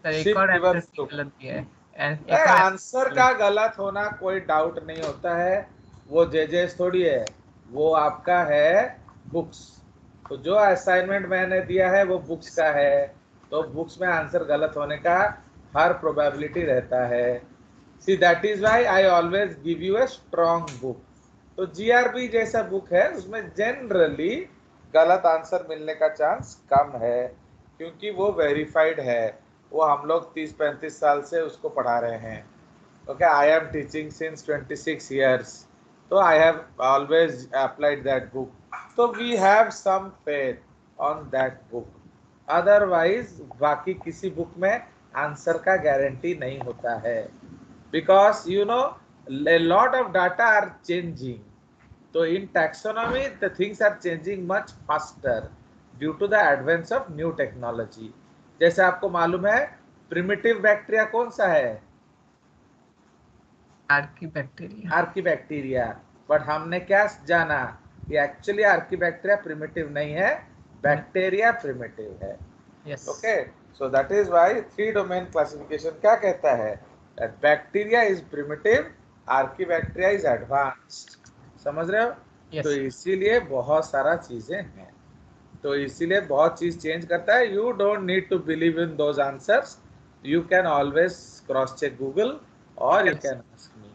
Sir एक ship और answer gives भी टू। गलत दिया है, एक और आंसर का गलत होना कोई डाउट नहीं होता है, वो जेजेस थोड़ी है, वो आपका है बुक्स। तो जो असाइनमेंट मैंने दिया है वो बुक्स का है, तो बुक्स में आंसर गलत होने का हर प्रोबेबिलिटी रहता है। See that is why I always give you a strong book. तो जीआरबी जैसा बुक है उसमें जनरली गलत आंसर मिलने का चांस कम है, क्योंकि वो वेरीफाइड है, वो हम लोग 30-35 साल से उसको पढ़ा रहे हैं। Okay, I am teaching since 26 years, तो I have always applied that book, तो we have some faith on that book. Otherwise बाकी किसी बुक में आंसर का गारंटी नहीं होता है, because you know a lot of data are changing. So in taxonomy the things are changing much faster due to the advance of new technology. जैसे आपको मालूम है प्रिमिटिव बैक्टीरिया कौन सा है? आर्कीबैक्टीरिया। आर्कीबैक्टीरिया। बट हमने क्या जाना कि एक्चुअली आर्कीबैक्टीरिया प्रिमिटिव नहीं है, बैक्टीरिया प्रिमिटिव है। Yes. Okay, so that is why three domain classification क्या कहता है, that bacteria is primitive, archaebacteria is advanced. समझ रहे हो? तो यस। इसीलिए बहुत सारा चीजें हैं, तो इसीलिए बहुत चीज चेंज करता है। You don't need to believe in those answers, you can always cross check Google और you can ask me.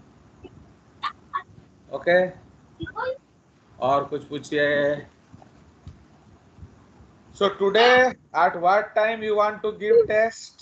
Okay, और कुछ पूछिए। So today, at what time you want to give test?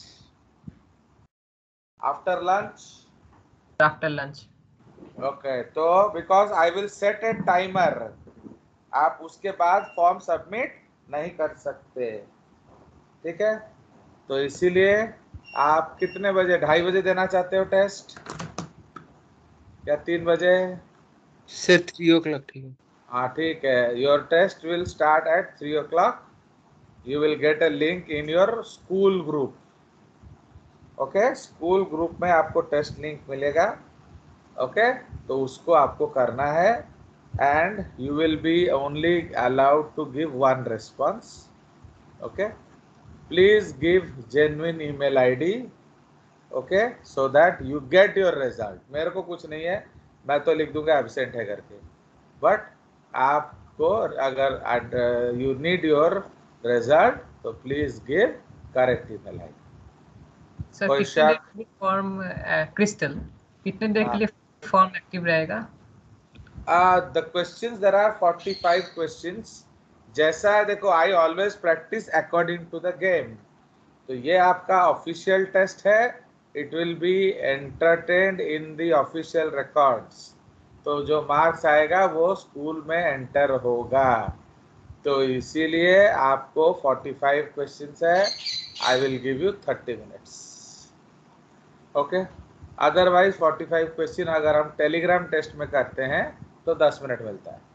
After lunch? After lunch. Okay, तो because I will set a timer, आप उसके बाद form submit नहीं कर सकते, ठीक है? तो इसीलिए आप कितने बजे, 2:30 बजे देना चाहते हो टेस्ट या 3 बजे? सर 3 o'clock ठीक है। हाँ ठीक है, your test will start at 3 o'clock. You will get a link in your school group. Okay, school group में आपको टेस्ट लिंक मिलेगा। ओके, तो उसको आपको करना है, and you will be only allowed to give one response. Okay, please give genuine email ID. Okay, so that you get your result. मेरे को कुछ नहीं है, मैं तो लिख दूंगा एब्सेंट है करके, बट आपको अगर यू नीड योर रिजल्ट तो please give correct email ID. Sir कोई कितने देर शक? के लिए फॉर्म, क्रिस्टल कितने देर के हाँ, लिए फॉर्म एक्टिव रहेगा? the questions, there are 45 questions। जैसा है देखो, I always practice according to the game. तो ये आपका ऑफिशियल टेस्ट है, it will be entertained in the official records. तो जो मार्क्स आएगा वो स्कूल में एंटर होगा, तो इसीलिए आपको 45 क्वेश्चंस है, I will give you 30 minutes. Okay, otherwise 45 question अगर हम टेलीग्राम टेस्ट में करते हैं तो 10 मिनट मिलता है।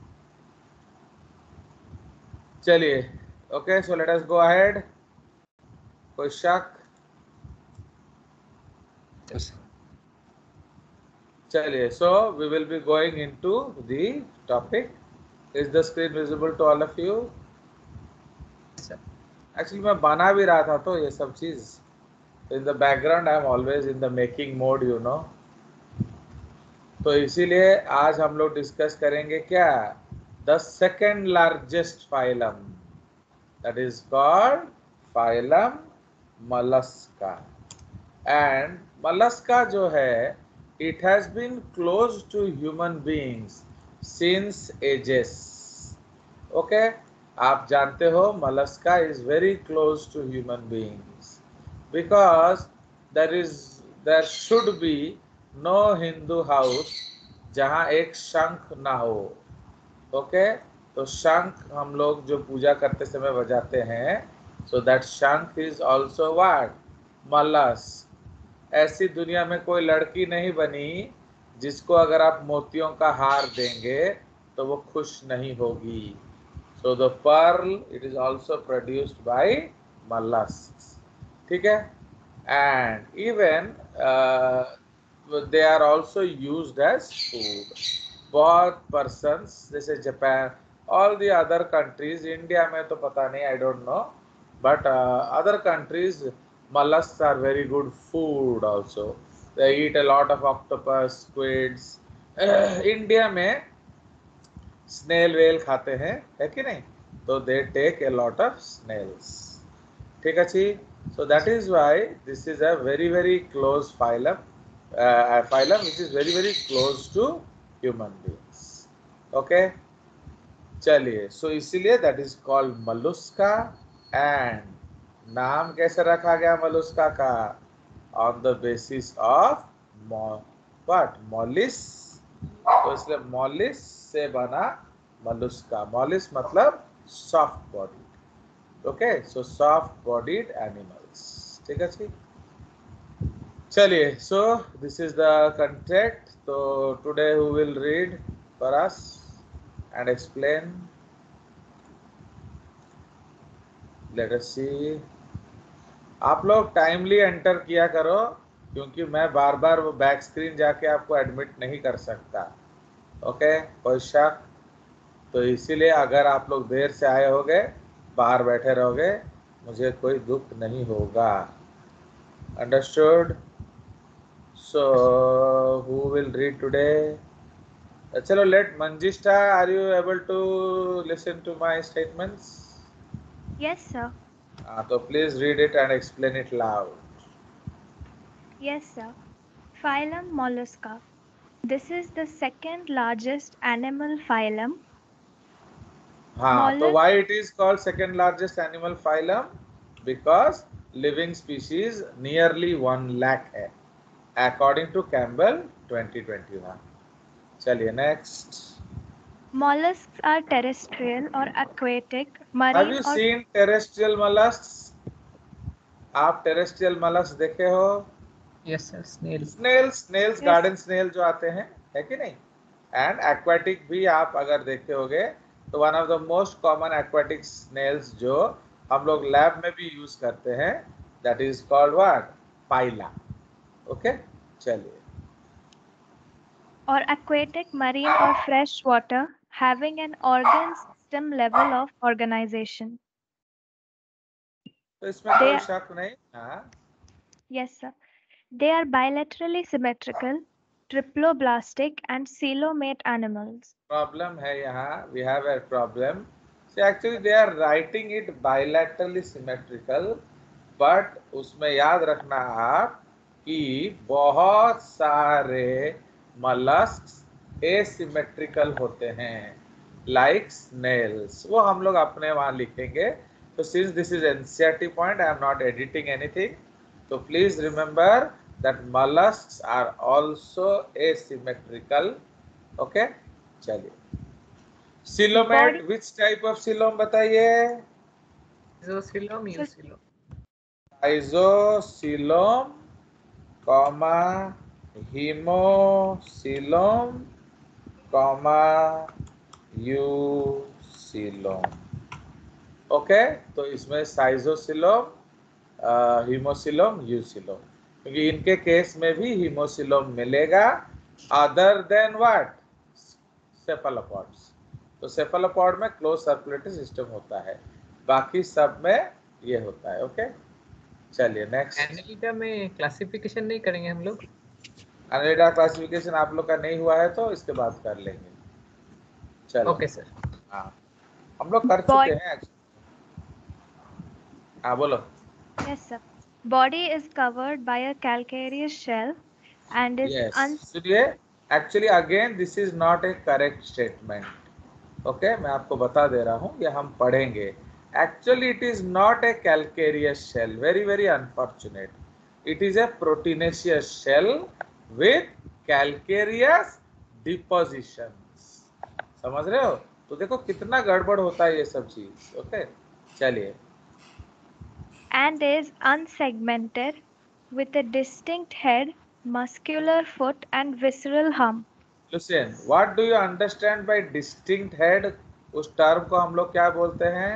चलिए, okay, so let us go ahead. कोई शक? चलिए, so we will be going into the topic. Is the screen visible to all of you? Actually मैं बना भी रहा था तो ये सब चीज in the background, I am always in the making mode, you know. तो इसीलिए आज हम लोग डिस्कस करेंगे क्या, the second largest phylum, that is called phylum mollusca. And mollusca जो है, it has been close to human beings since ages. Okay, आप जानते हो mollusca is very close to human beings because there should be no Hindu house जहाँ एक शंख ना हो। ओके, तो शंख हम लोग जो पूजा करते समय बजाते हैं, so that shankh is also what, mollusc. ऐसी दुनिया में कोई लड़की नहीं बनी जिसको अगर आप मोतियों का हार देंगे तो वो खुश नहीं होगी। So the pearl it is also produced by mollusc, ठीक है? And even they are also used as food. बहुत पर्सन्स जैसे Japan, all the other countries, India में तो पता नहीं, I don't know, but other countries mollusks are very good food also. They eat a lot of octopus, squids. India में snail well खाते हैं, है कि नहीं? तो they take a lot of snails. ठीक है जी. So that is why this is a very close phylum, a phylum which is very close to human beings. Okay. चलिए, so इसीलिए that is called mollusca. And नाम कैसे रखा गया mollusca का? On the basis of what? mollis. तो इसलिए mollis से बना mollusca. mollis मतलब soft body. Okay, so soft bodied animals. ठीक है जी. चलिए, so this is the content. So today who will read for us and explain? Let us see. आप लोग टाइमली एंटर किया करो, क्योंकि मैं बार बार वो बैक स्क्रीन जाके आपको एडमिट नहीं कर सकता. ओके, कोई शक? तो इसीलिए अगर आप लोग देर से आए होगे, बाहर बैठे रहोगे, मुझे कोई दुख नहीं होगा. Understood? So who will read today? चलो, let Manjishtha. Are you able to listen to my statements? Yes, sir. तो please read it and explain it loud. Yes, sir. Phylum Mollusca. This is the second largest animal phylum. हाँ, तो Mollusk- why it is called second largest animal phylum? Because living species nearly 1 lakh है, according to Campbell 2021. चलिए next. Mollusks are terrestrial or aquatic, Have marine you or seen terrestrial mollusks? आप terrestrial mollusks देखे हो? Yes, sir. Snail. Snails Yes. garden snail जो आते हैं, है कि नहीं? And aquatic भी आप अगर देखे होगे, तो one of the most common aquatic snails जो हम लोग लैब में भी यूज करते हैं, that is called what? Phyla. Okay? चलिए. or aquatic, marine or fresh water, having an organ system level of organization. तो इसमें कोई They- शक नहीं. हाँ. Yes, sir. They are bilaterally symmetrical, triploblastic and coelomate animals. Problem है यहाँ. We have a problem. So actually they are writing it bilaterally symmetrical, but उसमें याद रखना आप कि बहुत सारे mollusks asymmetrical होते हैं, like snails. वो हम लोग अपने वहाँ लिखेंगे. So since this is NCERT point, I am not editing anything. So please remember that mollusks are also asymmetrical. Okay? चलिए. Coelomate, which type of coelom बताइए? Isocoelom, eucoelom. Isocoelom, comma hemocoelom, comma eucoelom. Okay, तो इसमें schizocoelom, हीमोसिलोम, यूसिलोम, क्योंकि इनके case में भी हीमोसिलोम मिलेगा, other than what? सेफालोपॉड्स. तो सेफालोपॉड में क्लोज सर्कुलेटरी सिस्टम होता है, बाकी सब में ये होता है. ओके, चलिए नेक्स्ट. एनालिटा में क्लासिफिकेशन नहीं करेंगे हम लोग? एनालिटा क्लासिफिकेशन आप लोग का नहीं हुआ है तो इसके बाद कर लेंगे. चलो. Okay sir. हाँ, हम लोग कर चुके हैं. हाँ, बोलो. Yes, sir. Body is covered by a calcareous shell and is Yes. सुनिए, actually again this is not a correct statement. Okay, मैं आपको बता दे रहा हूँ, ये हम पढ़ेंगे. Actually it is not a calcareous shell. Very unfortunate. It is a proteinaceous shell with calcareous depositions. समझ रहे हो? तो देखो कितना गड़बड़ होता है ये सब चीज. ओके, चलिए. and is unsegmented with a distinct head, muscular foot and visceral hump. Listen, what do you understand by distinct head? उस टर्म को हम लोग क्या बोलते हैं?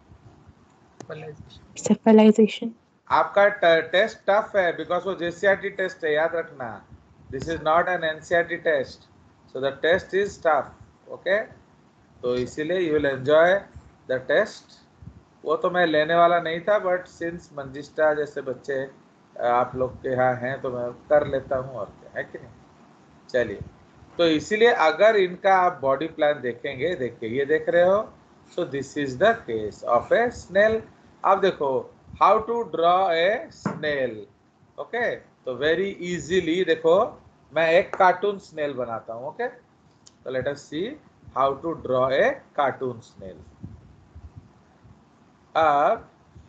Cephalization. आपका टेस्ट टफ है, बिकॉज वो JCRT टेस्ट है, याद रखना. This is not an NCERT test, so the test is tough. Okay, तो इसीलिए you will enjoy the test. वो तो मैं लेने वाला नहीं था, बट सिंस मंजिष्ठा जैसे बच्चे आप लोग के यहाँ हैं तो मैं कर लेता हूँ, और क्या है कि नहीं। चलिए, तो इसीलिए अगर इनका आप बॉडी प्लान देखेंगे, देखिए ये देख रहे हो, so this is the case of a snail. अब देखो how to draw a snail. Okay, तो वेरी इजीली देखो मैं एक कार्टून स्नेल बनाता हूँ। ओके, तो let us see how to draw a cartoon snail. अब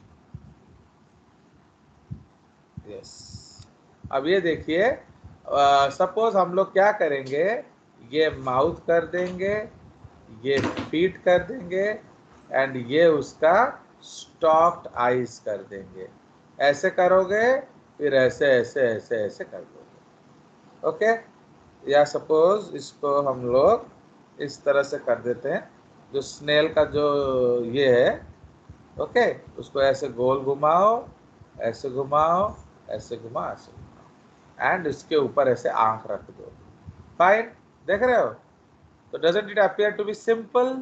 यस, अब ये देखिए, सपोज हम लोग क्या करेंगे, ये माउथ कर देंगे, ये फीट कर देंगे, एंड ये उसका स्टॉक्ड आईज कर देंगे। ऐसे करोगे, फिर ऐसे ऐसे ऐसे ऐसे कर दोगे। ओके, या सपोज इसको हम लोग इस तरह से कर देते हैं, जो स्नेल का जो ये है, ओके, उसको ऐसे गोल घुमाओ, ऐसे घुमाओ, ऐसे घुमाओ, ऐसे घुमाओ, एंड इसके ऊपर ऐसे आंख रख दो। फाइन, देख रहे हो? तो doesn't it appear to be simple?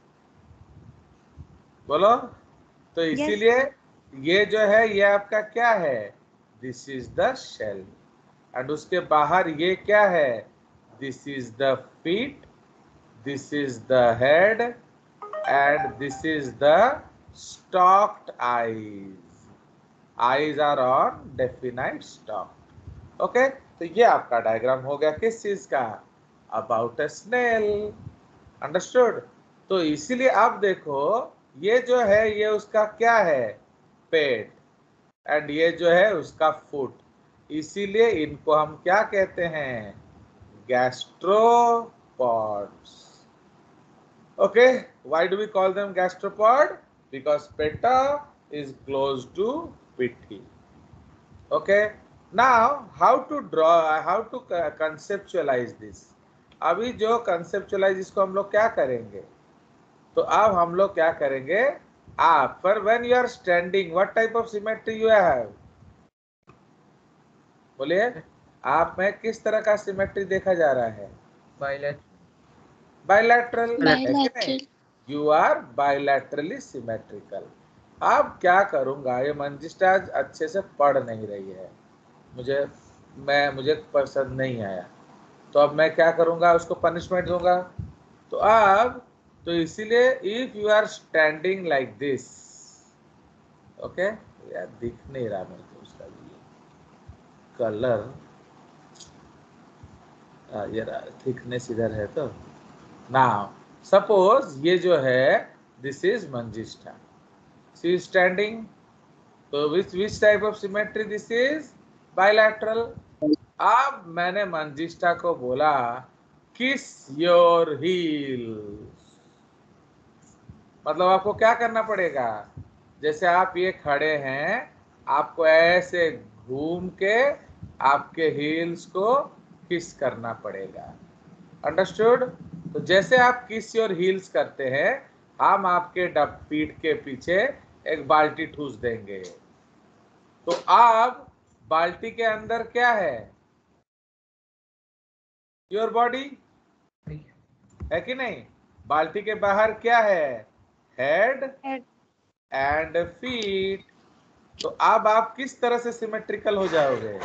बोलो। तो इसीलिए ये जो है ये आपका क्या है, this is the shell, and उसके बाहर ये क्या है, this is the feet, this is the head, and this is the stalked eyes. Eyes are on definite stalk. Okay, तो ये आपका डायग्राम हो गया किस चीज का, अबाउट अ स्नेल। अंडरस्टूड? तो इसीलिए आप देखो ये जो है ये उसका क्या है, पेट, एंड ये जो है उसका फुट। इसीलिए इनको हम क्या कहते हैं, gastropods. Okay, why do we call them gastropod? Because पेटा is close to pithi. Okay, now how to draw, how to conceptualize this? अभी जो conceptualize इसको हम लोग क्या करेंगे, तो अब हम लोग क्या करेंगे, आप पर when you are standing what type of symmetry you have? बोलिए, आप में किस तरह का सिमेट्री देखा जा रहा है? Bilateral, you are bilaterally symmetrical. अब क्या करूंगा, ये मंजिष्ठा अच्छे से पढ़ नहीं रही है, मुझे पसंद नहीं आया, तो अब मैं क्या करूंगा, उसको पनिशमेंट दूंगा। तो अब तो इसीलिए if you are standing like this, okay, यार दिख नहीं रहा मेरे को उसका कलर, यार थिकनेस इधर है। तो नाउ सपोज ये जो है this is Manjishtha, she is standing, तो which type of symmetry this is? Bilateral. अब मैंने मंजिष्ठा को बोला किस योर हील्स, मतलब आपको क्या करना पड़ेगा, जैसे आप ये खड़े हैं, आपको ऐसे घूम के आपके हील्स को किस करना पड़ेगा। अंडरस्टूड? तो जैसे आप किस योर हील्स करते हैं, हम आपके पीठ के पीछे एक बाल्टी ठूस देंगे। तो अब बाल्टी के अंदर क्या है, योर बॉडी है कि नहीं? बाल्टी के बाहर क्या है, हेड एंड फीट। तो अब आप किस तरह से सिमेट्रिकल हो जाओगे,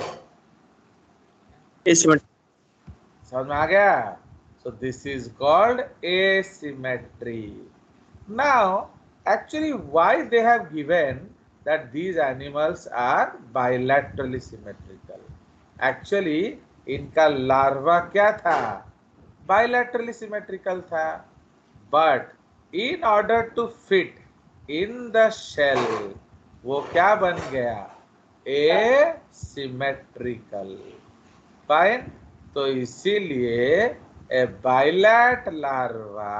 समझ में आ गया? So this is called asymmetry. Now actually why they have given that these animals are bilaterally symmetrical? Actually इनका लार्वा क्या था, bilaterally symmetrical था, but in order to fit in the shell वो क्या बन गया, asymmetrical। फाइन, तो इसीलिए a bilat larva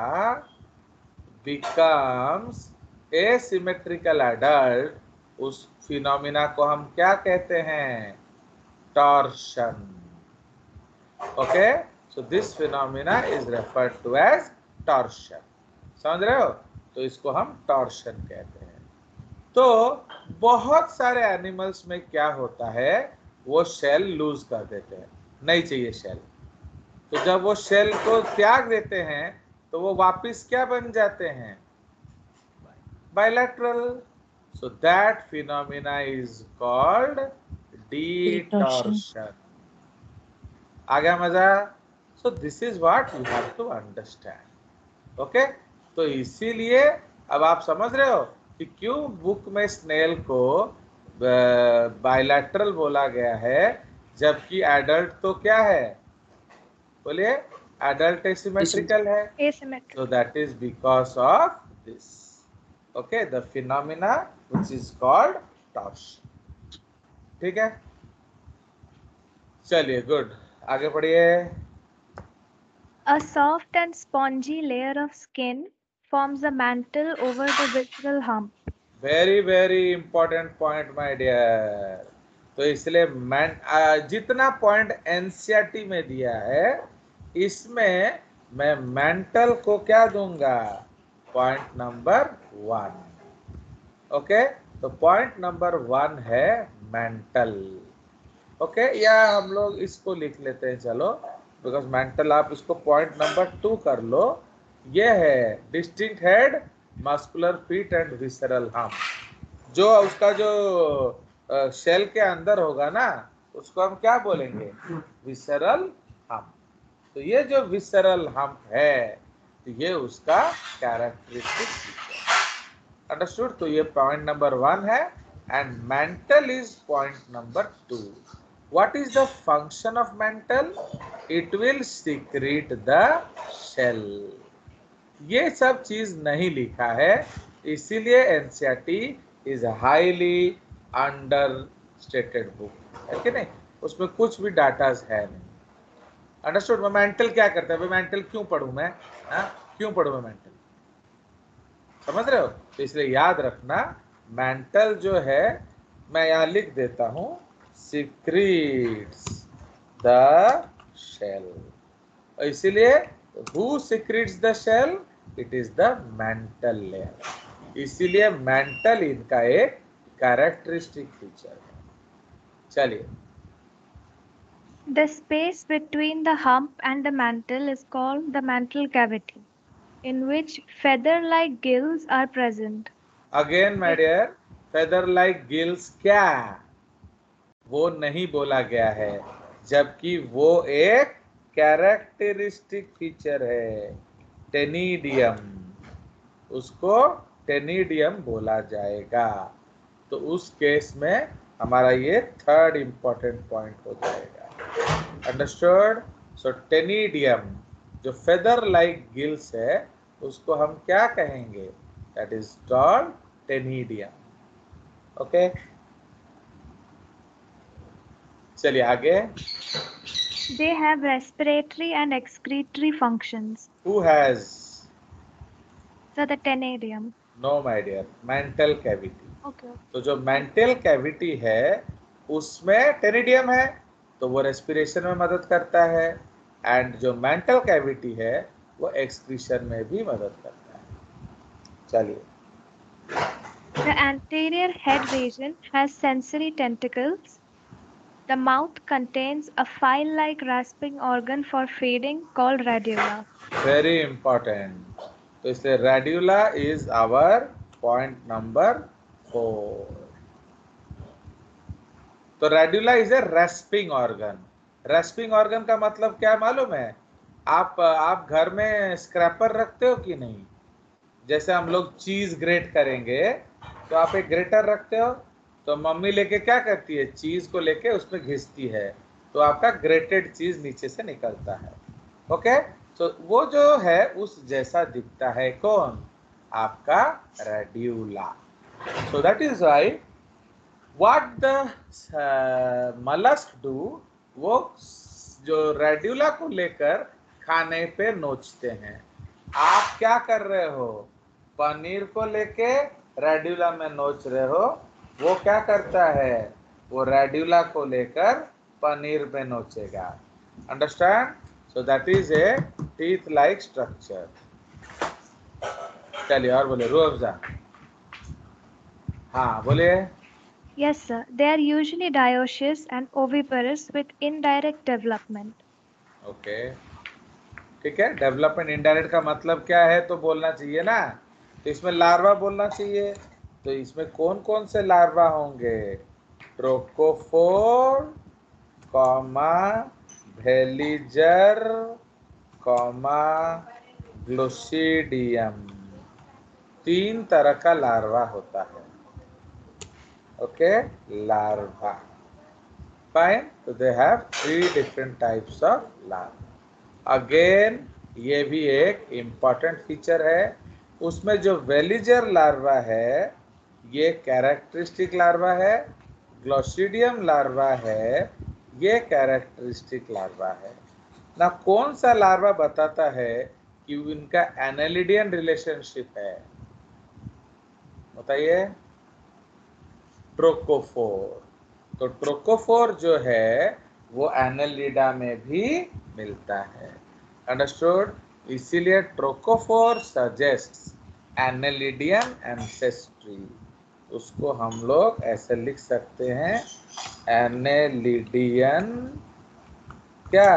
becomes asymmetrical adult, उस फिनोमिना को हम क्या कहते हैं, torsion. Okay, so this phenomena is referred to as torsion. समझ रहे हो? तो इसको हम टॉर्शन कहते हैं। तो बहुत सारे एनिमल्स में क्या होता है, वो शेल लूज कर देते हैं, नहीं चाहिए शेल, तो जब वो शेल को त्याग देते हैं तो वो वापिस क्या बन जाते हैं, bilateral. So that phenomena is called detorsion. आ गया मजा? So this is what you have to understand. Okay? तो इसीलिए अब आप समझ रहे हो कि क्यों बुक में स्नेल को बायलैटरल बोला गया है, जबकि एडल्ट तो क्या है? बोलिए, एडल्ट एसिमेट्रिकल है. Asymmetric. So that is because of this. Okay, the phenomena which is called torsion. ठीक है, चलिए गुड, आगे बढ़िए. A soft and spongy layer of skin forms a mantle over the visceral hump. Very very important point my dear. तो इसलिए जितना point NCERT में दिया है, इसमें मैं मेंटल को क्या दूंगा? Point number 1. ओके, तो पॉइंट नंबर 1 है मेंटल. ओके, या हम लोग इसको लिख लेते हैं, चलो, बिकॉज मेंटल आप इसको पॉइंट नंबर 2 कर लो. ये है distinct head, muscular feet and visceral hump. जो उसका जो शेल के अंदर होगा ना, उसको हम क्या बोलेंगे? Visceral hump. तो ये जो विसरल हम्प है, तो ये उसका कैरेक्टरिस्टिक फीचर. अंडरस्टूड? तो ये पॉइंट नंबर 1 है and mantle is point number 2. What is the function of mantle? It will secrete the shell. ये सब चीज नहीं लिखा है, इसीलिए NCERT is highly understated book, है कि नहीं? उसमें कुछ भी डाटा है नहीं. अंडरस्टूड? मैं मेंटल क्या करता है? मेंटल क्यों पढ़ूं मैं? क्यों पढ़ूं मैं मेंटल? समझ रहे हो? तो इसलिए याद रखना, मेंटल जो है, मैं यहाँ लिख देता हूं, secretes the shell. इसीलिए who secretes the shell? It is the mantle layer. इसीलिए मेंटल इनका एक कैरेक्टरिस्टिक फीचर है. चलिए, The space between the hump and the mantle is called the mantle cavity, in which feather-like gills are present. Again my dear, feather like gills क्या? वो नहीं बोला गया है, जबकि वो एक कैरेक्टरिस्टिक फीचर है. टेनिडियम, उसको टेनिडियम बोला जाएगा. तो उस केस में हमारा ये थर्ड इंपॉर्टेंट पॉइंट हो जाएगा. अंडरस्टूड? सो टेनिडियम, जो फेदर लाइक गिल्स है, उसको हम क्या कहेंगे? That is called ctenidium. Okay, चलिए आगे. They have respiratory and excretory functions. Who has? So the tenarium. No my dear, mental cavity. Okay. तो जो मेंटल कैविटी है, उसमें टेनिडियम है, तो वो रेस्पिरेशन में मदद करता है. एंड जो मेंटल कैविटी है, वो एक्सक्रीशन में भी मदद करता है. चलिए, The anterior head region has sensory tentacles. The mouth contains a file-like rasping organ for feeding called radula. Very important. तो इसलिए radula is our point number 4. तो radula is a rasping organ. Rasping organ का मतलब क्या मालूम है? आप घर में स्क्रैपर रखते हो कि नहीं? जैसे हम लोग चीज ग्रेट करेंगे, तो आप एक ग्रेटर रखते हो, तो मम्मी लेके क्या करती है? चीज को लेके उसमें घिसती है, तो आपका ग्रेटेड चीज नीचे से निकलता है. ओके, तो वो जो है उस जैसा दिखता है. कौन? आपका radula. So that is why what the mollusc do, वो जो रेड्यूला को लेकर खाने पे नोचते हैं. आप क्या कर रहे हो? पनीर को लेके रेड्यूला में नोच रहे हो. वो क्या करता है? वो रेड्यूला को लेकर पनीर पे नोचेगा. Understand? So that is a teeth like structure. चलिए और बोले रूअफ़ज़ा. हाँ बोलिए. Yes, sir. They are usually dioecious and oviparous with indirect development. ओके, ठीक है. डेवलपमेंट इनडायरेक्ट का मतलब क्या है तो बोलना चाहिए ना. तो इसमें लार्वा बोलना चाहिए। तो इसमें कौन कौन से लार्वा होंगे? Trochophore, comma veliger, comma glochidium. 3 तरह का लार्वा होता है। Okay, larva. फाइन, तो they have 3 different types of larva. Again ये भी एक इम्पॉर्टेंट फीचर है। उसमें जो वेलिजर लार्वा है ये कैरेक्टरिस्टिक लार्वा है, ग्लोसिडियम लार्वा है ये कैरेक्टरिस्टिक लार्वा है ना। कौन सा लार्वा बताता है कि इनका एनालिडियन रिलेशनशिप है? बताइए। ट्रोकोफोर। तो ट्रोकोफोर जो है वो एनालिडा में भी मिलता है। अंडरस्टूड? इसीलिए ट्रोकोफोर सजेस्ट्स एनालिडियन एंसेस्ट्री। उसको हम लोग ऐसे लिख सकते हैं, एनालिडियन क्या?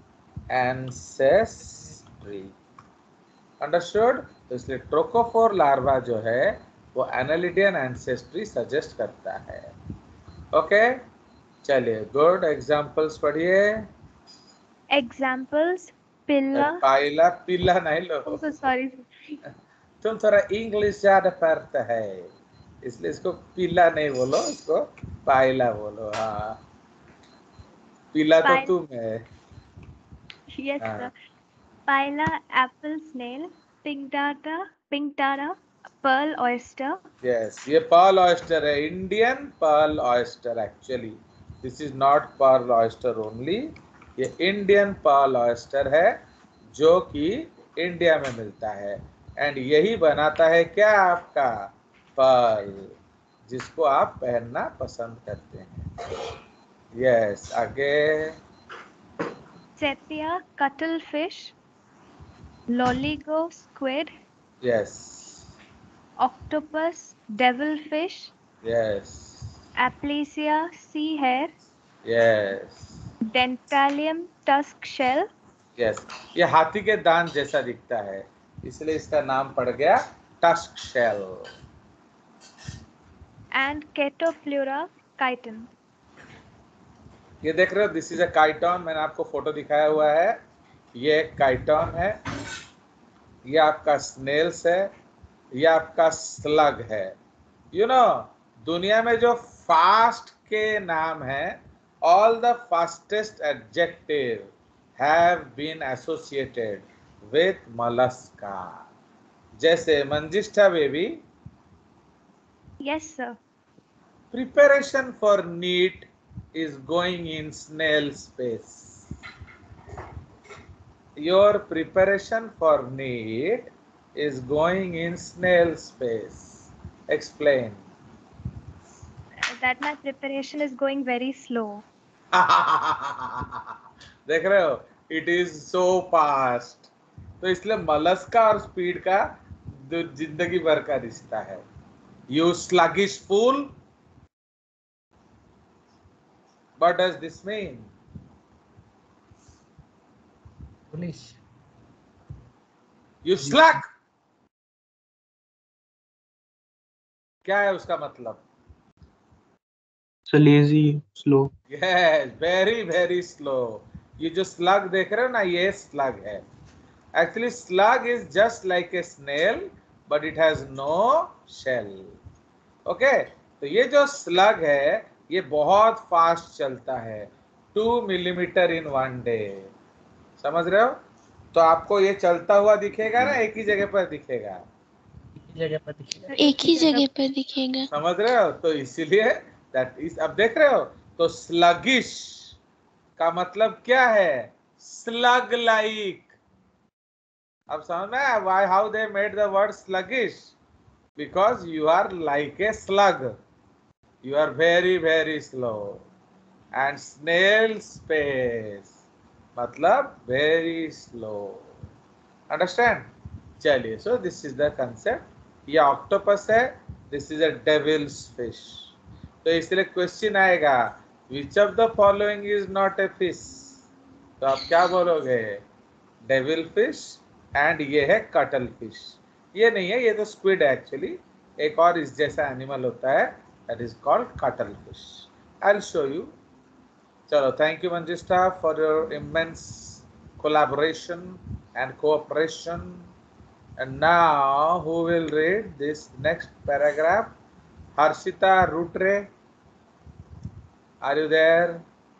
एंसेस्ट्री। अंडरस्टूड? तो इसलिए ट्रोकोफोर लार्वा जो है वो एनालिडियन एंसेस्ट्री सजेस्ट करता है। ओके, चलिए गुड। एग्जांपल्स पढ़िए। Examples: Pilla. पाइला पिला नहीं लो, I'm so sorry. तुम थोड़ा इंग्लिश ज्यादा पढ़ता है इसलिए इसको पिला नहीं बोलो, इसको पाइला बोलो। हाँ, पिला तो Pil- तुम है। yes, हाँ, sir. Pila, apple snail. Pinkdata, pearl oyster. Yes, ये पर्ल ऑयस्टर है, Indian pearl oyster. Actually this is not pearl oyster only, ये इंडियन पर्ल ऑयस्टर है जो कि इंडिया में मिलता है। एंड यही बनाता है क्या? आपका पर्ल, जिसको आप पहनना पसंद करते हैं। यस, आगे। Sepia, cuttlefish. Loligo, squid. Yes, Octopus, devilfish. Yes, Aplysia, sea hare. Yes, Dentalium, tusk shell. Yes. ये हाथी के दांत जैसा दिखता है इसलिए इसका नाम पड़ गया tusk shell. And Catopleura, chiton. ये देख रहे हो, दिस इज अ काइटॉन। मैंने आपको फोटो दिखाया हुआ है, ये एक काइटॉन है, ये आपका स्नेल्स है, ये आपका स्लग है। यू नो, दुनिया में जो फास्ट के नाम है, all the fastest adjective have been associated with Mollusca. जैसे Manjishtha baby, Yes, sir. preparation for NEET is going in snail space. Your preparation for NEET is going in snail space. Explain. That my preparation is going very slow. देख रहे हो, it is so fast. तो इसलिए Mollusca और speed का जिंदगी भर का रिश्ता है। You sluggish fool, what does this mean? Foolish. You slug, क्या है उसका मतलब? So lazy, slow. Yes, very very slow. ये जो स्लग देख रहे हो ना, ये स्लग है। Actually slug is just like a snail but it has no shell. Okay, तो ये जो स्लग है ये बहुत फास्ट चलता है, 2 मिलीमीटर इन 1 डे। समझ रहे हो? तो आपको ये चलता हुआ दिखेगा ना, एक ही जगह पर दिखेगा। एक ही जगह पर दिखेगा। एक ही जगह पर दिखेगा। समझ रहे हो? तो इसीलिए दैट इज, अब देख रहे हो, तो स्लगिश का मतलब क्या है? Slug like. अब समझ में आया why how they made the word sluggish? Because you are like a slug, you are very very slow. And snail space मतलब वेरी स्लो। अंडरस्टैंड? चलिए, so this is the concept. ये octopus है, this is a devil's fish. तो इसलिए question आएगा, which of the following is not a fish? तो आप क्या बोलोगे? डेविल फिश, एंड ये है कटल फिश। ये नहीं है, ये तो स्क्विड है एक्चुअली। एक और इस जैसा एनिमल होता है, that is called cuttlefish. I will show you. चलो, thank you Manjishtha for your immense collaboration and cooperation. And now who will read this next paragraph? Harshita Rutre, are you there?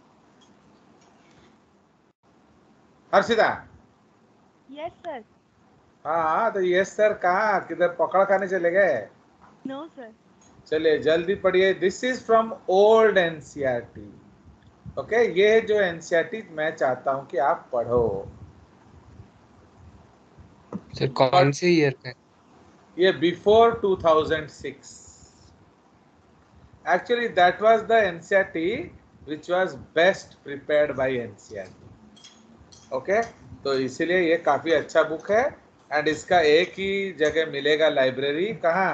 Harshita? Yes, sir. हाँ, तो yes sir कहाँ, किधर पकड़ खाने चले गए? No, sir. चलिए जल्दी पढ़िए। This is from old NCERT. Okay, ये जो एनसीईआरटी मैं चाहता हूँ कि आप पढ़ो। सर कौन से ईयर का है? ये before 2006। Actually, that was the NCERT which was best prepared by NCERT. Okay, तो इसीलिए ये काफी अच्छा बुक है। एंड इसका एक ही जगह मिलेगा लाइब्रेरी, कहाँ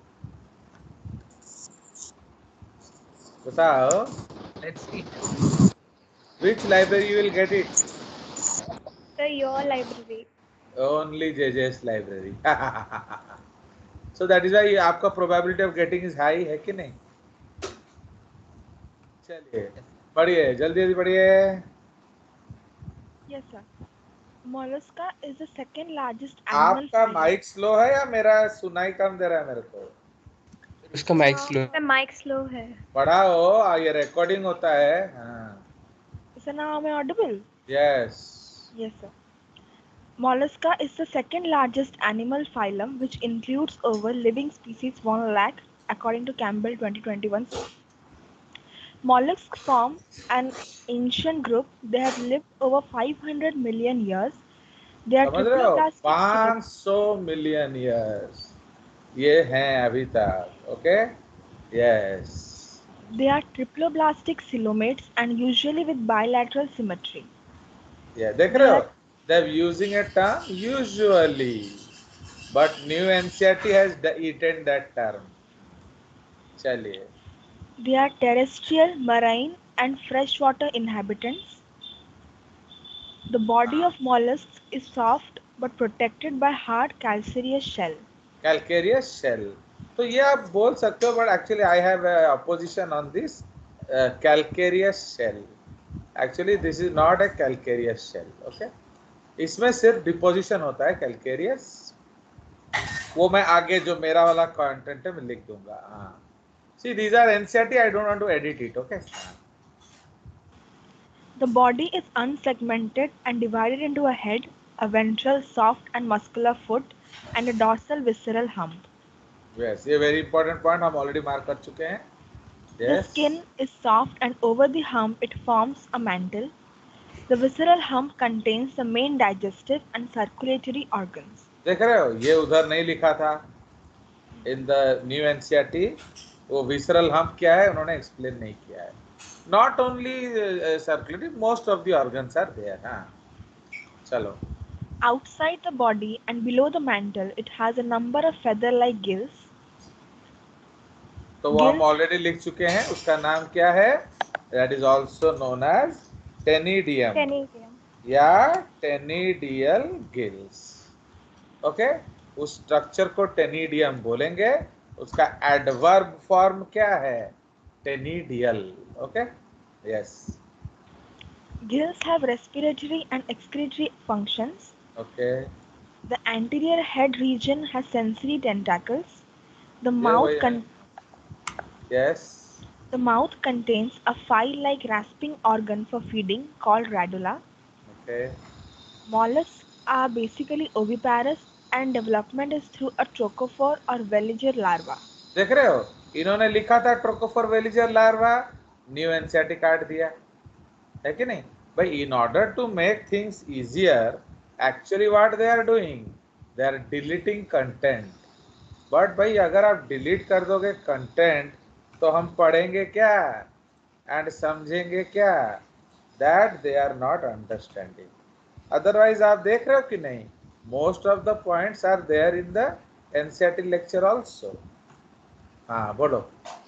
बताओ? Let's see. Which library you will get it? Sir, your library. Only JJ's library. So that is why आपका probability of getting is high है कि नहीं? चलिए पढ़िए, जल्दी जल्दी पढ़िए। Yes, sir. Mollusca is the second largest animal आपका phylum. माइक स्लो है या मेरा सुनाई कम दे रहा है मेरे को? उसका mic slow Sir, mic slow है. पढ़ाओ, ये रिकॉर्डिंग होता है। हाँ, So now am I audible? Yes. Yes, sir. Mollusca is the second largest animal phylum, which includes over living species 1 lakh, according to Campbell 2021. Mollusks form an ancient group. They have lived over 500 million years. They are समझ रहे हो? triploblastic 500 million years ये हैं अभी तक। Okay, yes. They are triploblastic coelomates and usually with bilateral symmetry. ये देख रहे हो? They are using a term usually, but new NCERT has eaten that term. चलिए, They are terrestrial, marine, and freshwater inhabitants. The body of mollusks is soft but protected by hard calcareous shell. calcareous shell, तो ये आप बोल सकते हो, but actually I have a opposition on this calcareous shell. Actually this is not a calcareous shell. Okay, इसमें सिर्फ deposition होता है calcareous। वो मैं आगे जो मेरा वाला कंटेंट है मैं लिख दूंगा। हाँ, see these are NCERT, I don't want to edit it. Okay, The body is unsegmented and divided into a head, a ventral, soft and muscular foot, and a dorsal visceral hump. yes, ये very important point हम already mark कर चुके हैं। The Yes, skin is soft and over the hump it forms a mantle. The visceral hump contains the main digestive and circulatory organs. देख रहे हो? ये उधर नहीं लिखा था इन द न्यू एनसीईआरटी। वो विसरल हम्प क्या है उन्होंने एक्सप्लेन नहीं किया है। Not only circulatory, most of the organs are there. हाँ, चलो। Outside the body and below the mantle, it has a number of feather-like gills. तो वो हम ऑलरेडी लिख चुके हैं, उसका नाम क्या है? That is also known as ctenidium Canidium. या टेनिडियल गिल्स। ओके, उस स्ट्रक्चर को टेनिडियम बोलेंगे। उसका एडवर्ब फॉर्म क्या है? Ctenidial. Okay, yes. Gills have respiratory and excretory functions. Okay, The anterior head region has sensory tentacles. The mouth, yes. the mouth contains a file-like rasping organ for feeding called radula. Okay, Mollusks are basically oviparous and development is through a trochophore or veliger larva. देख रहे हो? इन्होंने लिखा था trochophore veliger larva, new NCERT काट दिया है कि नहीं भाई? In order to make things easier, actually what they are doing, they are deleting content. But भाई अगर आप डिलीट कर दोगे कंटेंट तो हम पढ़ेंगे क्या एंड समझेंगे क्या? That they are not understanding. Otherwise आप देख रहे हो कि नहीं, most of the points are there in the NCERT lecture also. हाँ, बोलो।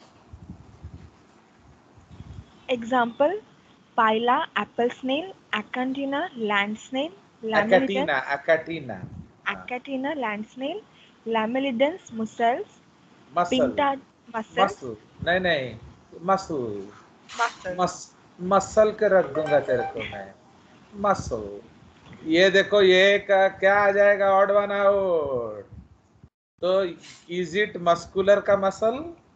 Example: Pila, apple snail; Acanthina, land snail; Laminitan, Acatina, Acatina. Acatina, land snail; lamellidens mussels, mussel mussels, mussel नहीं नहीं मसल mussels. मस muscle के रख दूंगा तेरे को मैं मसल। ये देखो ये का क्या आ जाएगा ऑड वन आउट। तो इज इट मस्कुलर का मसल?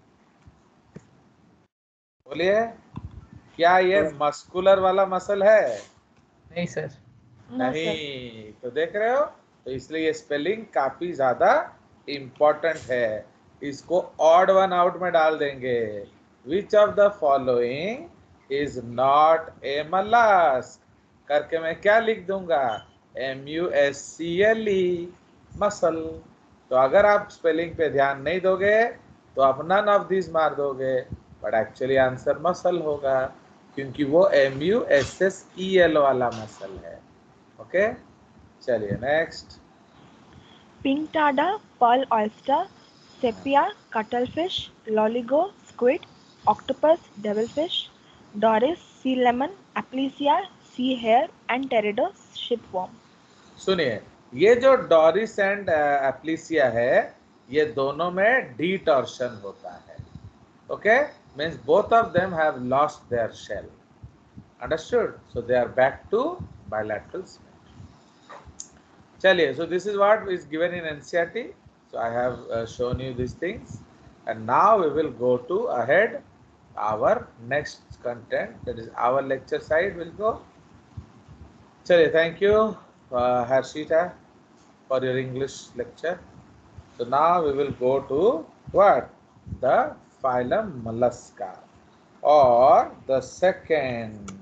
बोलिए क्या ये मस्कुलर वाला मसल है? नहीं सर। No, sir. नहीं। तो देख रहे हो, तो इसलिए ये स्पेलिंग काफी ज्यादा इम्पोर्टेंट है। इसको ऑड वन आउट में डाल देंगे। Which of the following is not a mollusc करके मैं क्या लिख दूंगा? MUSCLE muscle. तो अगर आप स्पेलिंग पे ध्यान नहीं दोगे तो आप नन ऑफ दिस मार दोगे, बट एक्चुअली आंसर मसल होगा क्योंकि वो MUSSEL वाला मसल है। ओके चलिए next. Pink tartar, pearl oyster, sepia, cuttlefish, loligo, squid, octopus, devilfish, doris, sea lemon, aplysia, sea hare, and teredo, shipworm. सुनिए, ये जो डोरिस एंड एप्लीसिया है ये दोनों में डिटॉर्शन होता है। Okay means both of them have lost their shell. Understood? So they are back to bilateral symmetry. चलिए, so this is what is given in NCERT. So I have shown you this things and now we will go to ahead our next content, that is our lecture side will go. चलिए, thank you Harshita for your English lecture. So now we will go to what? The phylum Mollusca, or the second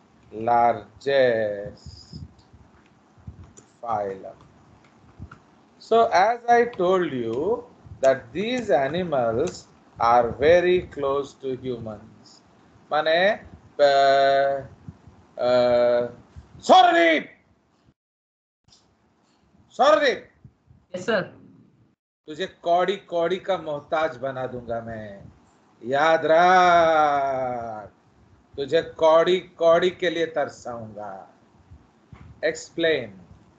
largest phylum. So as I told you that these animals are very close to humans. माने sorry yes sir. तुझे कौड़ी कौड़ी का मोहताज बना दूंगा मैं, याद रख। तुझे कौड़ी कौड़ी के लिए तरसाऊंगा। एक्सप्लेन।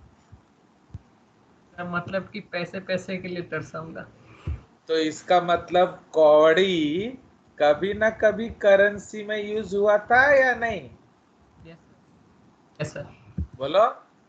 मतलब कि पैसे पैसे के लिए तरसाऊंगा। तो इसका मतलब कौड़ी कभी ना कभी करेंसी में यूज हुआ था या नहीं? Yes sir. बोलो,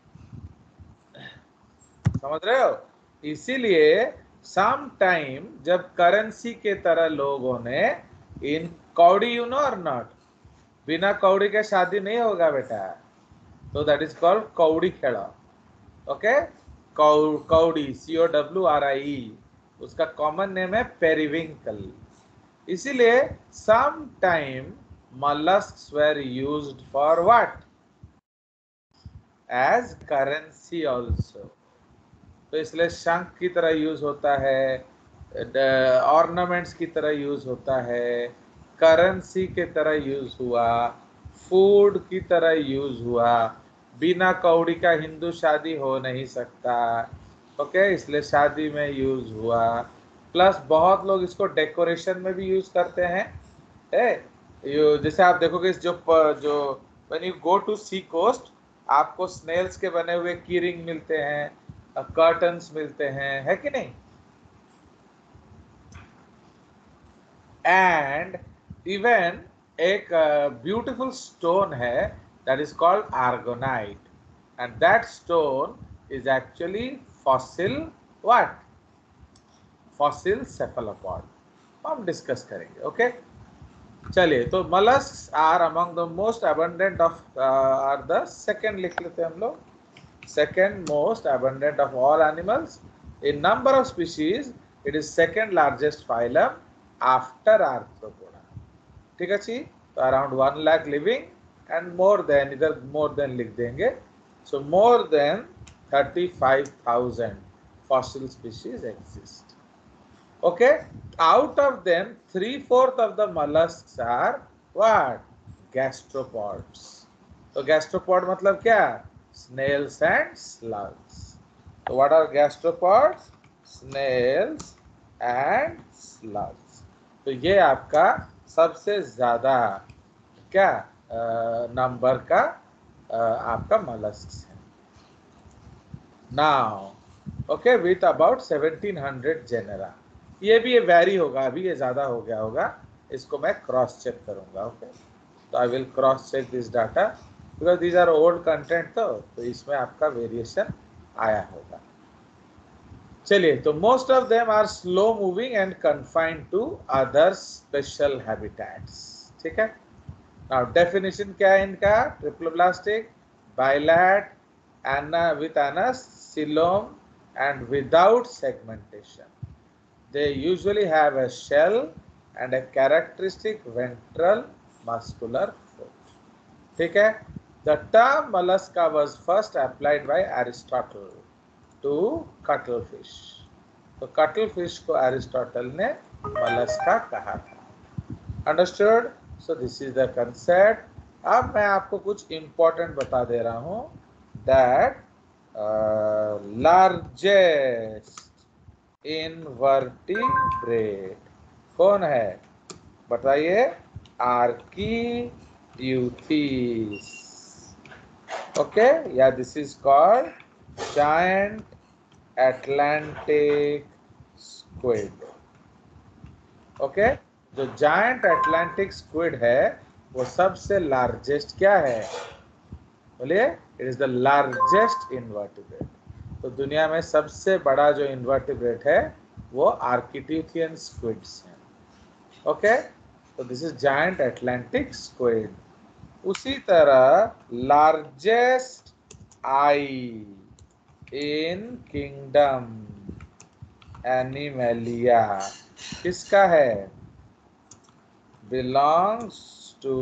समझ रहे हो? इसीलिए सम टाइम जब करेंसी के तरह लोगों ने इन कौड़ी, यू नो और नॉट, बिना कौड़ी के शादी नहीं होगा बेटा। तो दैट इज कॉल्ड कौड़ी खेड़ा। ओके, कौड़ी COWRIE, उसका कॉमन नेम है पेरिविंकल। इसीलिए some time mollusks were used for what? As currency also. तो इसलिए शंख की तरह यूज होता है, ऑर्नामेंट्स की तरह यूज होता है, करेंसी के तरह यूज हुआ, फूड की तरह यूज हुआ। बिना कौड़ी का हिंदू शादी हो नहीं सकता। ओके, इसलिए शादी में यूज हुआ। प्लस बहुत लोग इसको डेकोरेशन में भी यूज करते हैं। जैसे आप देखोगे जो when you go to sea coast आपको स्नेल्स के बने हुए कीरिंग मिलते हैं, कर्टन्स मिलते हैं, है कि नहीं? एंड इवन एक ब्यूटीफुल स्टोन है that is called aragonite, and that stone is actually fossil what? Fossil cephalopod. हम डिस्कस करेंगे। ओके चलिए, तो mollusks are among the most abundant of are the second लिख लेते हैं हम लोग, second most abundant of all animals. In number of species, it is second largest phylum after Arthropoda. ठीक है जी? तो around 1 lakh living and more than, इधर more than लिख देंगे, so more than 35,000 fossil species exist. Okay, out of them 3/4 of the mollusks are what? Gastropods. तो gastropod मतलब क्या? Snails and slugs. So what are gastropods? Snails and slugs. तो ये आपका सबसे ज्यादा क्या नंबर का आपका mollusks है। Now okay, with about 1700 genera. ये भी ये वैरी होगा, अभी ये ज्यादा हो गया होगा, इसको मैं क्रॉस चेक करूंगा। ओके, तो I will cross check this data because these are old content, तो इसमें आपका वेरिएशन आया होगा। चलिए, तो most of them are slow moving and confined to other special habitats. ठीक है, नाउ डेफिनेशन क्या है इनका? ट्रिप्लोब्लास्टिक, बाइलैट, with anus, coelom, and without segmentation. They usually have a shell and a characteristic ventral muscular foot. ठीक है, the term mollusca was first applied by Aristotle to cuttlefish. तो cuttlefish को Aristotle ने mollusca कहा था। Understood? So this is the concept. अब मैं आपको कुछ important बता दे रहा हूँ that largest invertebrate कौन है? बताइए। आर्कीड्यूथीस। ओके, या this is called giant Atlantic squid. Okay, जो जायंट एटलांटिक स्क्विड है वो सबसे लार्जेस्ट क्या है? बोलिए। It is the largest invertebrate. तो दुनिया में सबसे बड़ा जो इन्वर्टिब्रेट है वो आर्किट्यूथियन स्क्विड्स हैं। ओके, तो this is giant Atlantic squid. उसी तरह largest eye in kingdom Animalia किसका है? Belongs to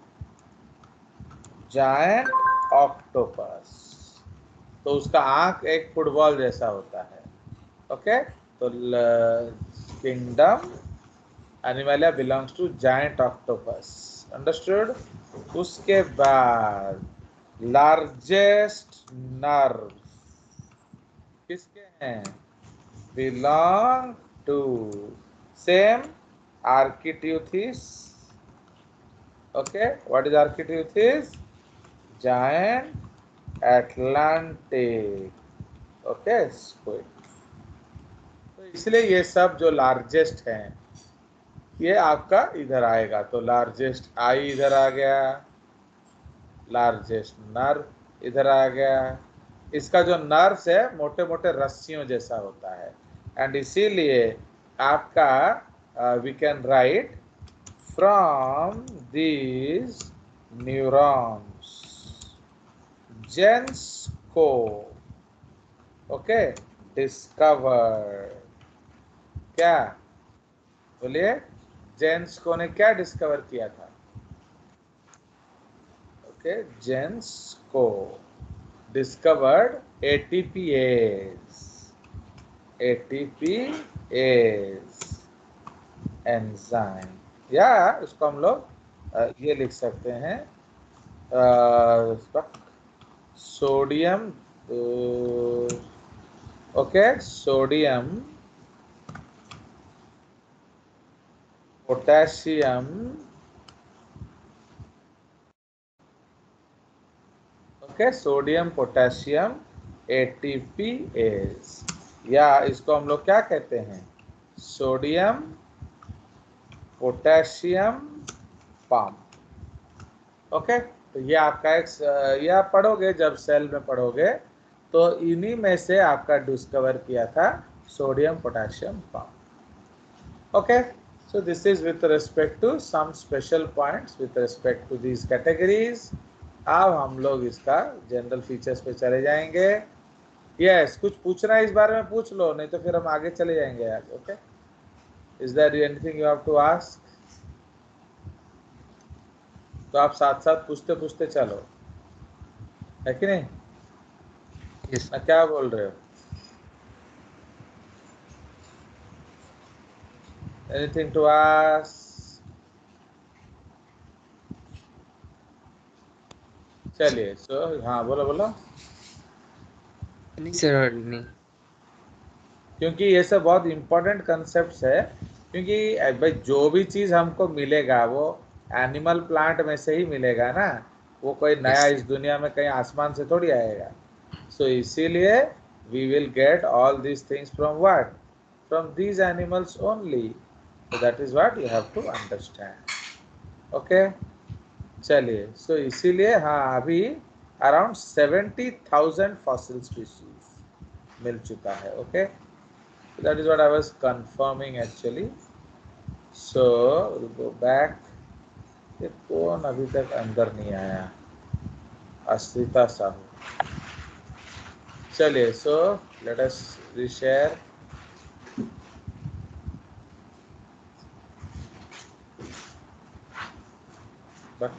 giant octopus. तो उसका आंख एक फुटबॉल जैसा होता है। ओके, तो kingdom Animalia belongs to giant octopus. Understood? उसके बाद लार्जेस्ट नर्व किसके हैं? Belong to same Architeuthis. Okay, what is Architeuthis? Giant Atlantic okay squid. तो इसलिए ये सब जो लार्जेस्ट हैं ये आपका इधर आएगा। तो लार्जेस्ट आई इधर आ गया, लार्जेस्ट नर्व इधर आ गया। इसका जो नर्व्स है मोटे मोटे रस्सियों जैसा होता है, एंड इसीलिए आपका we can write from these neurons Jens Skou okay discover. क्या बोलिए? जेंस्को ने क्या डिस्कवर किया था? Okay, Jens Skou discovered ATPase enzyme, या इसको हम लोग ये लिख सकते हैं sodium okay sodium potassium sodium potassium ATPase, या इसको हम लोग क्या कहते हैं? Sodium potassium pump. ओके, तो ये आपका एक ये आप पढ़ोगे जब सेल में पढ़ोगे तो इन्हीं में से आपका डिस्कवर किया था sodium potassium pump. Okay, so this is with respect to some special points with respect to these categories. अब हम लोग इसका जनरल फीचर्स पे चले जाएंगे। यस, कुछ पूछना है इस बारे में पूछ लो, नहीं तो फिर हम आगे चले जाएंगे यार। Okay, is there anything you have to ask? तो आप साथ साथ पूछते पूछते चलो, है कि नहीं? Yes. ना क्या बोल रहे हो? Anything to ask? चलिए, सो हाँ बोलो बोलो। नहीं सर, नहीं। क्योंकि ये सब बहुत इम्पोर्टेंट कंसेप्ट्स है, क्योंकि भाई जो भी चीज़ हमको मिलेगा वो एनिमल प्लांट में से ही मिलेगा ना, वो कोई नया इस दुनिया में कहीं आसमान से थोड़ी आएगा। सो इसीलिए we will get all these things from what? From these animals only. So that is what you have to understand. Okay, चलिए, so इसीलिए हाँ अभी around 70,000 fossil species मिल चुका है. Okay, so that is what I was confirming actually. So we'll go back. ये कौन अभी तक अंदर नहीं आया? आश्रिता साहू. चलिए, so let us reshare. But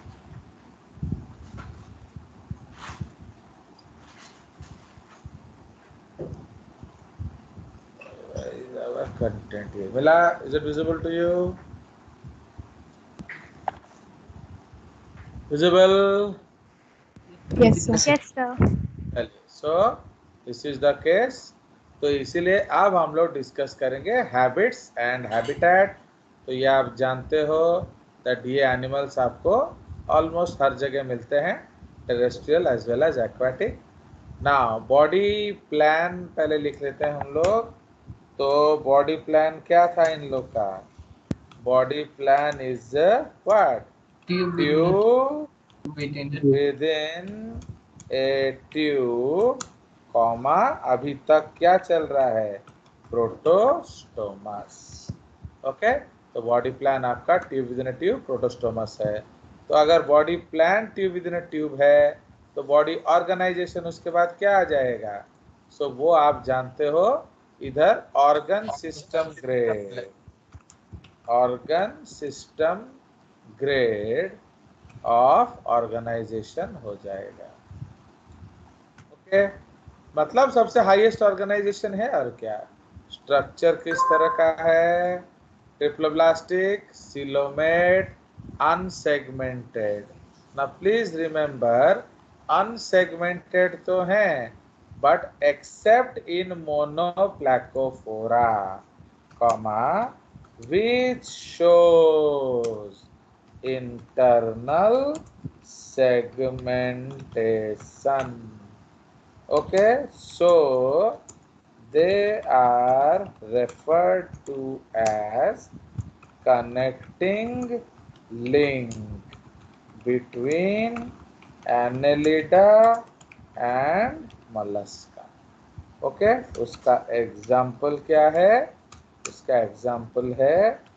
where is our content here? Mila, is it visible to you? Visible? Yes, sir. Yes, sir. चलिए, so this is the case. तो इसीलिए अब हम लोग डिस्कस करेंगे हैबिट्स एंड हैबिटेट. तो ये आप जानते हो दैट ये एनिमल्स आपको ऑलमोस्ट हर जगह मिलते हैं, terrestrial as well as aquatic. Now body plan पहले लिख लेते हैं हम लोग. तो बॉडी प्लान क्या था इन लोग का? Body plan is what? Tube within a tube, comma अभी तक क्या चल रहा है? प्रोटोस्टोमस. ओके, तो बॉडी प्लान आपका tube within a tube protostomous है. तो अगर body plan tube within a tube है तो बॉडी ऑर्गेनाइजेशन उसके बाद क्या आ जाएगा? सो वो आप जानते हो, इधर organ system grade, organ system grade of organization हो जाएगा. ओके, मतलब सबसे हाईएस्ट ऑर्गेनाइजेशन है. और क्या स्ट्रक्चर किस तरह का है? Triploblastic, coelomate, unsegmented. ना प्लीज रिमेंबर, अनसेगमेंटेड तो हैं but except in Monoplacophora, comma which shows internal segmentation. Okay, so they are referred to as connecting link between Annelida and mollusca. Okay, उसका एग्जाम्पल क्या है? उसका एग्जाम्पल है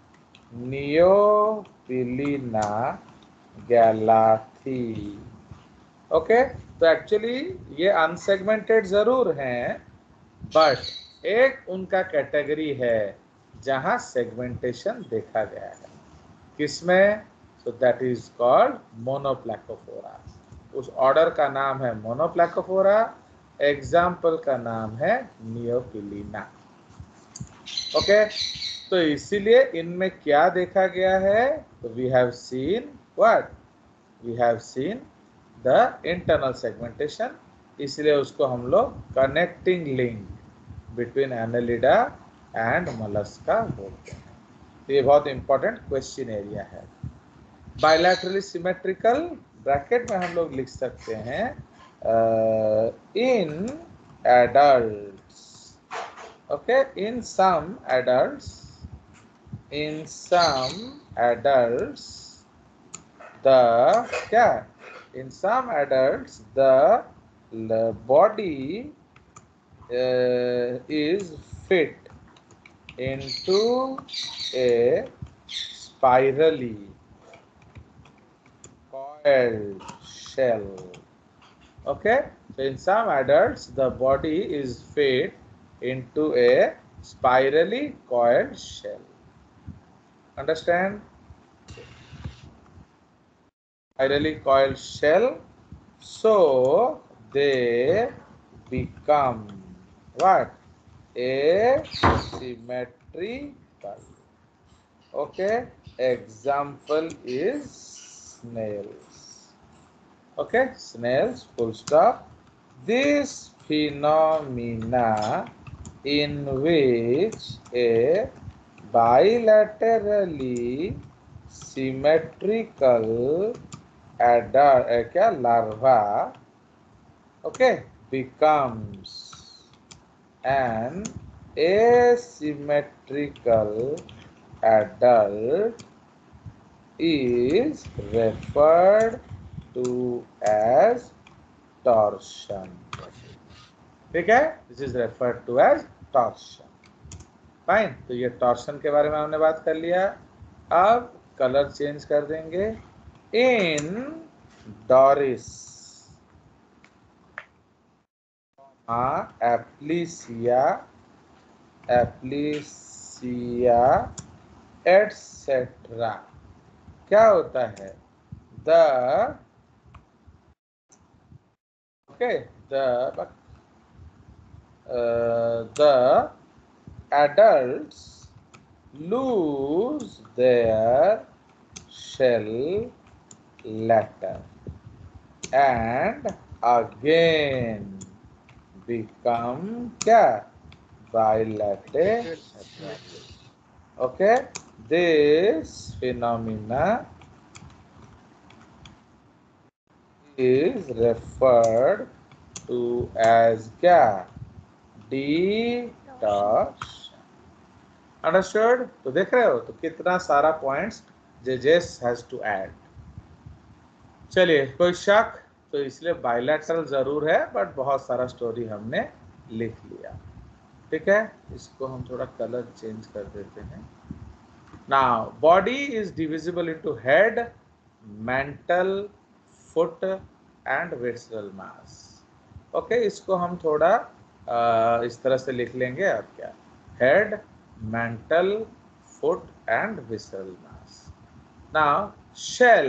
Neopilina galatheae. Okay, तो actually ये unsegmented जरूर हैं बट एक उनका कैटेगरी है जहां सेगमेंटेशन देखा गया है. किसमें? So that is called Monoplacophora. उस ऑर्डर का नाम है मोनोप्लैकोफोरा, एग्जाम्पल का नाम है नियोपिलीना. ओके, तो इसीलिए इनमें क्या देखा गया है? तो we have seen what? We have seen the internal segmentation. इसलिए उसको हम लोग connecting link between Annelida and Mollusca बोलते हैं. तो ये बहुत इंपॉर्टेंट क्वेश्चन एरिया है. बायलैटरली सिमेट्रिकल ब्रैकेट में हम लोग लिख सकते हैं in adults. Okay, in some adults, the क्या? In some adults, the body is fit into a spirally coiled shell. Okay, so in some adults, the body is fit into a spirally coiled shell. Understand? Spirally coiled shell. So they become what? Asymmetrical. Okay. Example is snails. Okay. Snails. Full stop. This phenomena in which a bilaterally symmetrical larva, okay, becomes An asymmetrical adult is referred to as torsion. ठीक है, this is referred to as torsion. Fine, तो ये torsion के बारे में हमने बात कर लिया. अब कलर चेंज कर देंगे. इन डोरिस एप्लीसिया एटसेट्रा क्या होता है? The adults lose their shell later and again become क्या? Bilateral. Okay, this phenomena is referred to as क्या? Detorsion. Understood? तो देख रहे हो तो कितना सारा पॉइंट्स जेजेस हैज टू ऐड. चलिए, कोई शक? तो इसलिए बायलैटरल जरूर है, बट बहुत सारा स्टोरी हमने लिख लिया. ठीक है, इसको हम थोड़ा कलर चेंज कर देते हैं. Now body is divisible into head, mantle, foot and visceral mass. Okay, इसको हम थोड़ा इस तरह से लिख लेंगे. और क्या? Head, mental, foot and visceral mass. Now shell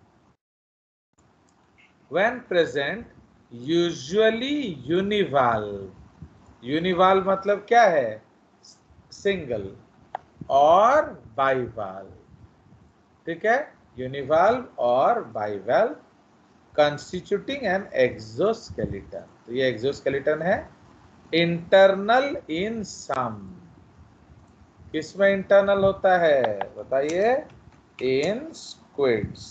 when present usually univalve. univalve मतलब क्या है? सिंगल और bivalve. ठीक है, univalve और bivalve constituting an exoskeleton. तो ये exoskeleton है. internal in some. किसमें इंटरनल होता है बताइए? In squids.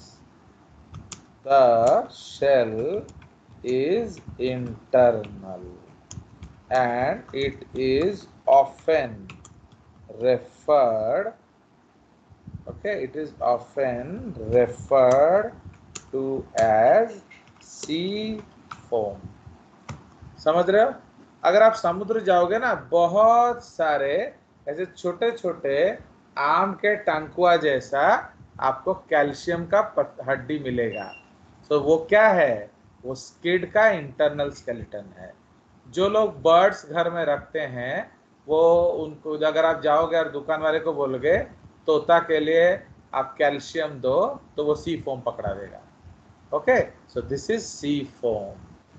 The shell is internal and it is often referred it is often referred to as sea foam. समझ रहे हो? अगर आप समुद्र जाओगे ना, बहुत सारे ऐसे छोटे छोटे आम के टंकुआ जैसा आपको कैल्शियम का हड्डी मिलेगा. तो वो क्या है? वो स्किड का इंटरनल स्केलेटन है. जो लोग बर्ड्स घर में रखते हैं, वो उनको अगर आप जाओगे और दुकान वाले को बोलोगे तोता के लिए आप कैल्शियम दो, तो वो सी फोम पकड़ा देगा. Okay, so this is sea foam.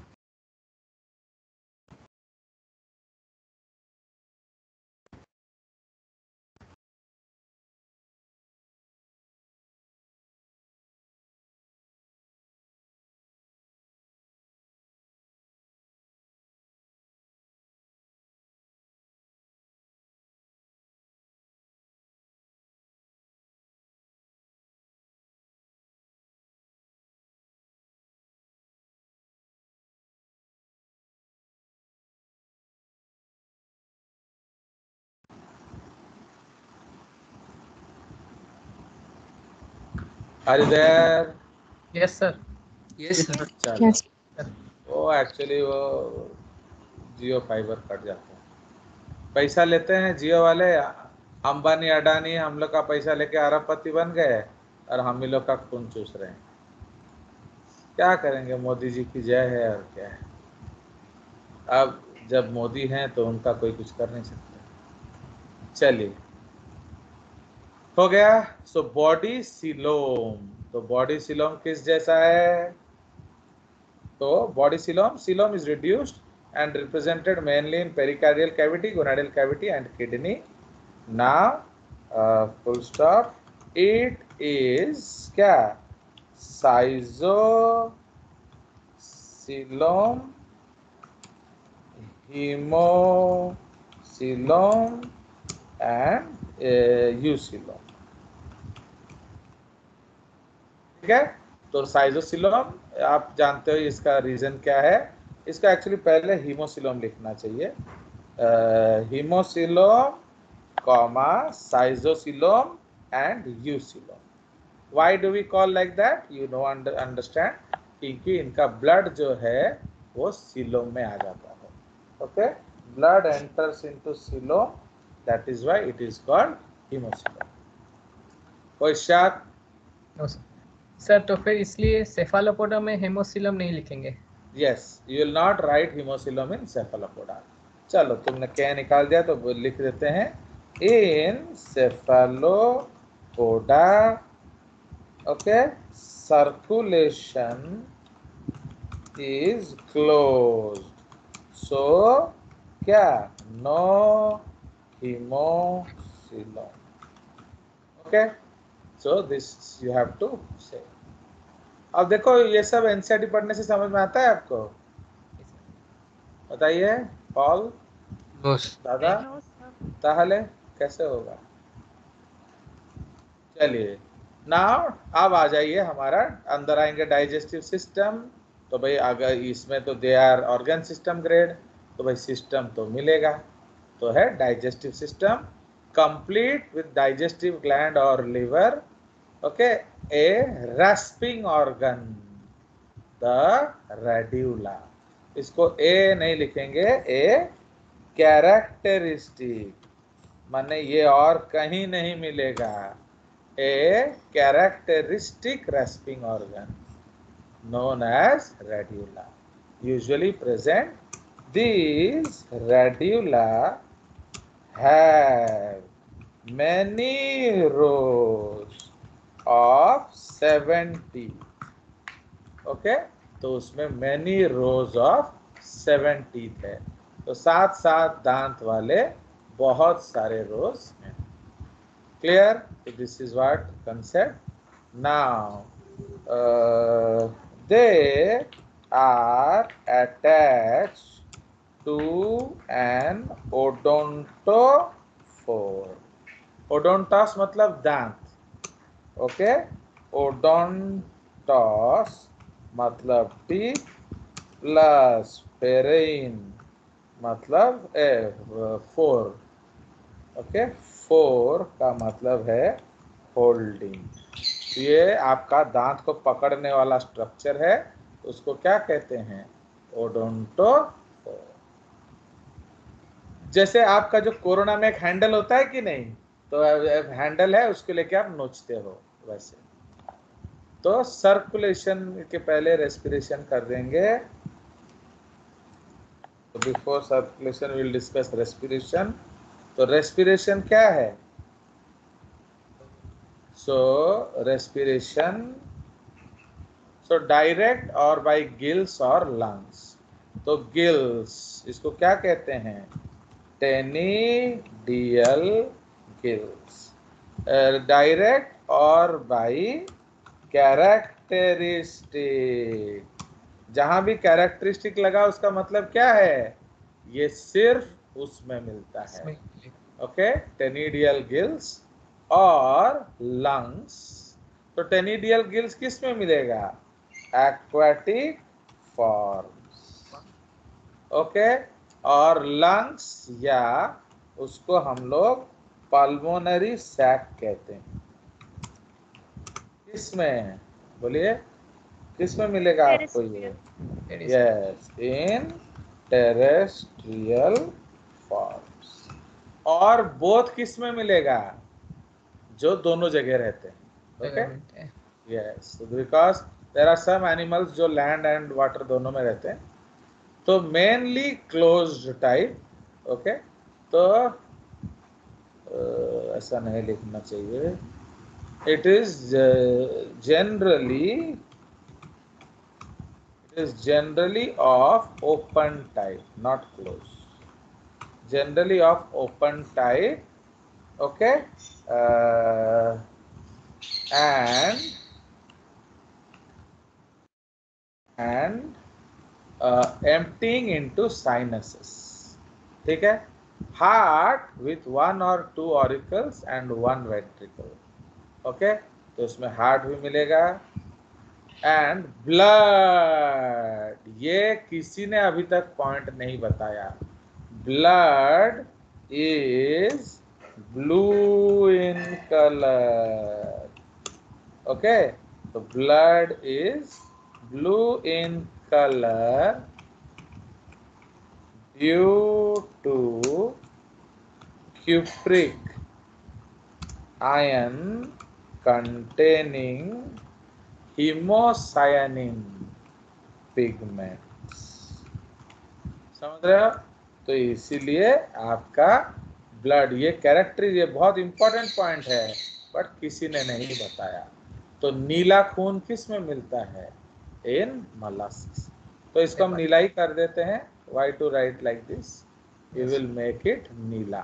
Are you there? Yes sir. Yes sir. चलो. वो एक्चुअली वो जियो फाइबर कट जाता है. पैसा लेते हैं जियो वाले. अंबानी अडानी हम लोग का पैसा लेके अरबपति बन गए और हम ही लोग का खून चूस रहे हैं. क्या करेंगे? मोदी जी की जय है. और क्या है, अब जब मोदी हैं तो उनका कोई कुछ कर नहीं सकता. चलिए, हो गया. So body coelom. तो बॉडी सिलोम किस जैसा है? तो body coelom is reduced and represented mainly in pericardial cavity, gonadal cavity and kidney. Now full stop. It is क्या? Cyzocoelom, hemocoelom and eucoelom. ठीक है, तो साइजोसिलोम आप जानते हो इसका रीजन क्या है. इसका एक्चुअली पहले हीमोसिलोम लिखना चाहिए. hemocoelom, comma, cystocoelom and eucoelom. Why do we call like that? You know understand, क्योंकि इनका ब्लड जो है वो सीलोम में आ जाता है. Okay, blood enters into coelom, that is why it is called hemocoelom. कोई शक? No sir. सर तो फिर इसलिए सेफालोपोडा में हेमोसिलम नहीं लिखेंगे. Yes, you will not write hemocoelom in cephalopoda. चलो तुमने क्या निकाल दिया तो लिख देते हैं in cephalopoda. Okay, circulation is closed, so क्या, no hemocoelom. Okay, so this you have to say. अब देखो ये सब एनसीईआरटी पढ़ने से समझ में आता है आपको? बताइए पॉल, दादा, ताहले कैसे होगा? चलिए नाउ अब आ जाइए हमारा अंदर आएंगे डाइजेस्टिव सिस्टम. तो भाई अगर इसमें तो they are organ system grade, तो भाई सिस्टम तो मिलेगा, तो है digestive system complete with digestive gland और liver. Okay, a rasping organ the radula. इसको ए नहीं लिखेंगे, ए कैरेक्टरिस्टिक, माने ये और कहीं नहीं मिलेगा. A characteristic rasping organ known as radula, usually present. These radula have many rows of 70. Okay, तो उसमें many rows of 7 teeth है, तो 7 दांत वाले बहुत सारे rows हैं. Clear? So this is what concept. Now they are attached to an odontophore. Odontos मतलब दांत. ओके, odontos मतलब टीथ प्लस पेरेइन मतलब फोर. ओके, फोर का मतलब है होल्डिंग. ये आपका दांत को पकड़ने वाला स्ट्रक्चर है, उसको क्या कहते हैं? ओडोंटोफोर. जैसे आपका जो कोरोना में एक हैंडल होता है कि नहीं, तो हैंडल है उसको लेके आप नोचते हो, वैसे. तो सर्कुलेशन के पहले रेस्पिरेशन कर देंगे. तो before circulation will discuss respiration. तो रेस्पिरेशन क्या है? सो रेस्पिरेशन, सो डायरेक्ट और बाय गिल्स और लंग्स. तो गिल्स इसको क्या कहते हैं? Ctenidial gills. डायरेक्ट और बाय कैरेक्टरिस्टिक. जहां भी कैरेक्टरिस्टिक लगा उसका मतलब क्या है? ये सिर्फ उसमें मिलता है. ओके, टेनिडियल गिल्स और लंग्स. तो टेनिडियल गिल्स किस में मिलेगा? Aquatic forms. ओके, और लंग्स या उसको हम लोग पल्मोनरी सैक कहते हैं. किसमें बोलिए, किसमें मिलेगा आपको ये? Yes, in terrestrial forms. और बोथ किस में मिलेगा? जो दोनों जगह रहते हैं. Okay, yes, because there are some animals जो लैंड एंड वाटर दोनों में रहते हैं. तो मेनली क्लोज्ड टाइप. ओके, तो ऐसा नहीं लिखना चाहिए. It is generally of open type, not closed. Generally of open type. Okay, and emptying into sinuses. ठीक है. Heart with 1 or 2 auricles and 1 ventricle. Okay, तो इसमें हार्ट भी मिलेगा. एंड ब्लड, ये किसी ने अभी तक पॉइंट नहीं बताया. blood is blue in color. Okay, so blood is blue in color due to cupric ion containing hemocyanin pigments. समझ रहे हो? तो इसीलिए आपका ब्लड, ये कैरेक्टर, ये बहुत इंपॉर्टेंट पॉइंट है बट किसी ने नहीं बताया। तो नीला खून किस में मिलता है? इन mollusks। तो इसको हम नीला ही कर देते हैं। Why to write like this? We will make it Neela.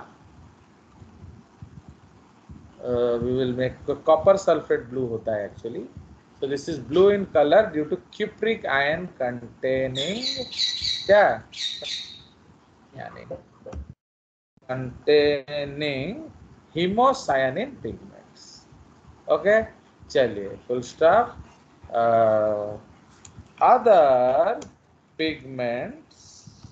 We will make copper sulfate blue होता है actually। So this is blue in color due to cupric ion containing क्या? Containing hemocyanin pigments। Okay, चलिए full stop। Other pigments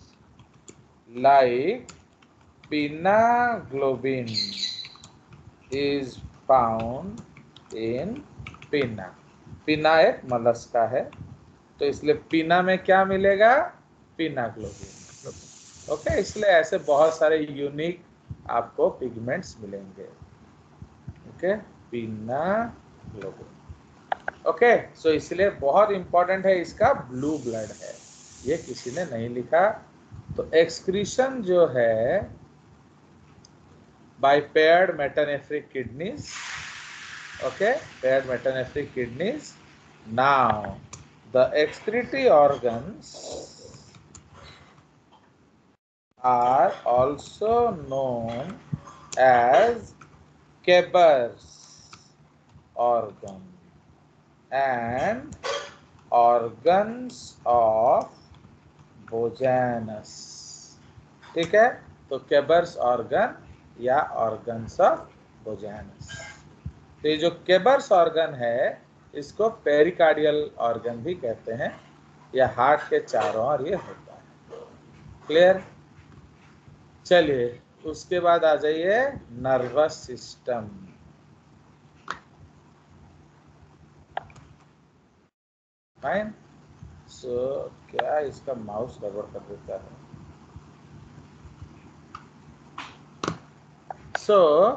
like pinaglobin is found in पिना। पिना एक Mollusca है, तो इसलिए पिना में क्या मिलेगा? पिनाग्लोबिन। ओके, इसलिए ऐसे बहुत सारे यूनिक आपको पिगमेंट्स मिलेंगे। ओके, पिनाग्लोबिन। ओके, सो इसलिए बहुत इंपॉर्टेंट है, इसका ब्लू ब्लड है, ये किसी ने नहीं लिखा। तो एक्सक्रीशन जो है by paired metanephric kidneys, okay, paired metanephric kidneys. Now the excretory organs are also known as Keber's organ and organs of Bojanus। ठीक है, तो केबर्स ऑर्गन या ऑर्गन्स ऑफ बोजानस। तो ये जो केबर्स ऑर्गन है इसको पेरिकार्डियल ऑर्गन भी कहते हैं, या हार्ट के चारों ओर ये होता है। क्लियर? चलिए उसके बाद आ जाइए नर्वस सिस्टम। फाइन। सो क्या इसका माउस गड़बड़ कर देता है? सो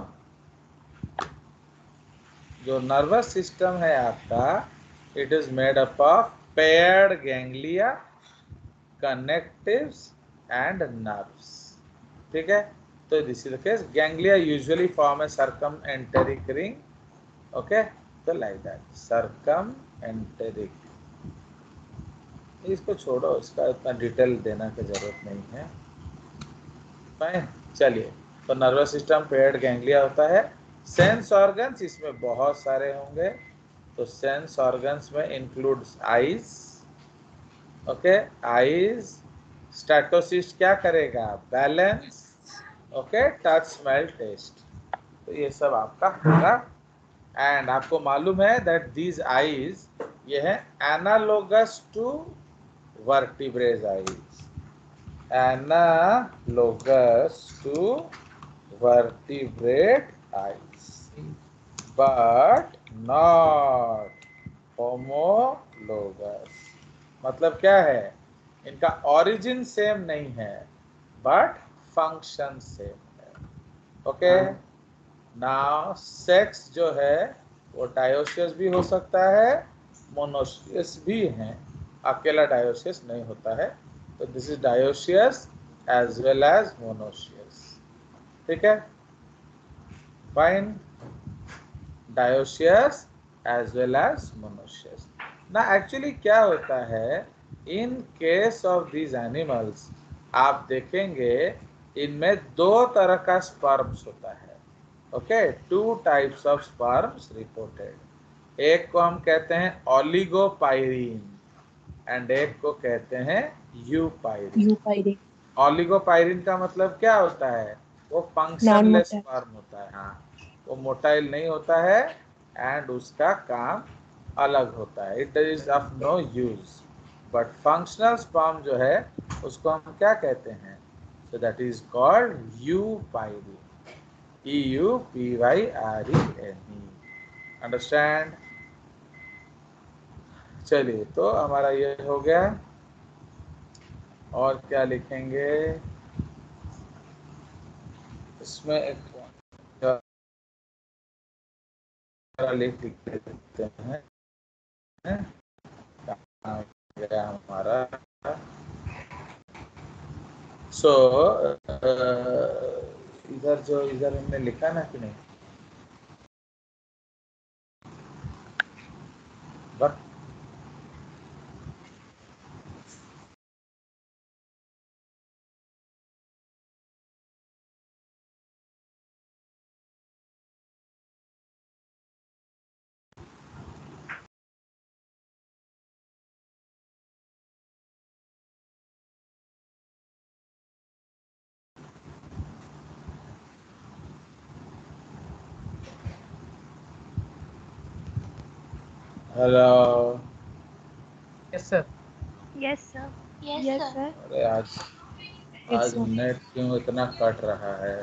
जो नर्वस सिस्टम है आपका, it is made up of paired ganglia, connectives and nerves. ठीक है, तो this is the case. Ganglia usually form a circumenteric ring. Okay, तो लाइक दैट सर्कमएंटेरिक। इसको छोड़ो, इसका इतना डिटेल देना की जरूरत नहीं है। फाइन, चलिए। तो नर्वस सिस्टम पेयर्ड गैंग्लिया होता है। सेंस ऑर्गन्स इसमें बहुत सारे होंगे, तो सेंस ऑर्गन्स में includes eyes. Okay, eyes statocyst क्या करेगा? Balance. Okay, touch, smell, taste, तो ये सब आपका होगा। एंड आपको मालूम है दैट दीज आईज, ये है analogous to vertebrates eyes, analogous to vertebrate eyes, but not homologous। मतलब क्या है? इनका ओरिजिन सेम नहीं है बट फंक्शन सेम है। ओके, नाउ सेक्स जो है वो डायोसियस भी हो सकता है, मोनोसियस भी है, अकेला डायोसियस नहीं होता है। तो this is dioecious as well as monoecious. ठीक है, fine, dioecious as well as monoecious. ना एक्चुअली क्या होता है, in case of these animals आप देखेंगे इनमें दो तरह का स्पर्म्स होता है। Okay, two types of sperms reported. एक को हम कहते हैं ओलिगोपाइरीन एंड एक को कहते हैं यूपाइरिन। ओलिगोपाइरिन का मतलब क्या होता है? वो फंक्शनलेस स्पर्म होता है। हाँ, वो मोटाइल नहीं होता है एंड उसका काम अलग होता है, it is of no use. But functional sperm जो है उसको हम क्या कहते हैं? So that is called eupyrene. EUPYRENE. Understand? चलिए, तो हमारा ये हो गया। और क्या लिखेंगे इसमें? एक लिख देते हैं। कहाँ गया हमारा? सो इधर हमने लिखा ना कि नहीं? But hello. Yes sir. Yes, sir. Yes, sir. अरे आज नेट क्यों इतना कट रहा है?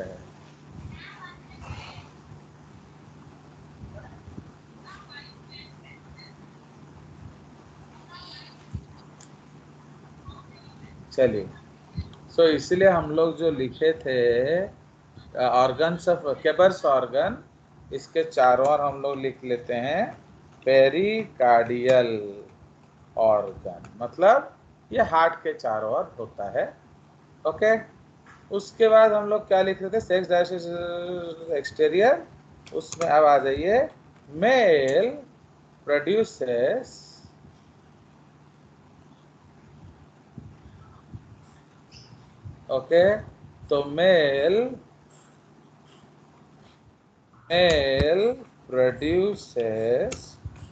चलिए, सो इसलिए हम लोग जो लिखे थे ऑर्गन्स ऑफ केबर्स ऑर्गन, इसके चारों ओर हम लोग लिख लेते हैं पेरिकार्डियल ऑर्गन, मतलब ये हार्ट के चारों ओर होता है। ओके, उसके बाद हम लोग क्या लिख रहे थे? Sex dioecious exterior. उसमें अब आ जाइए, मेल प्रोड्यूसेस ओके, तो male produces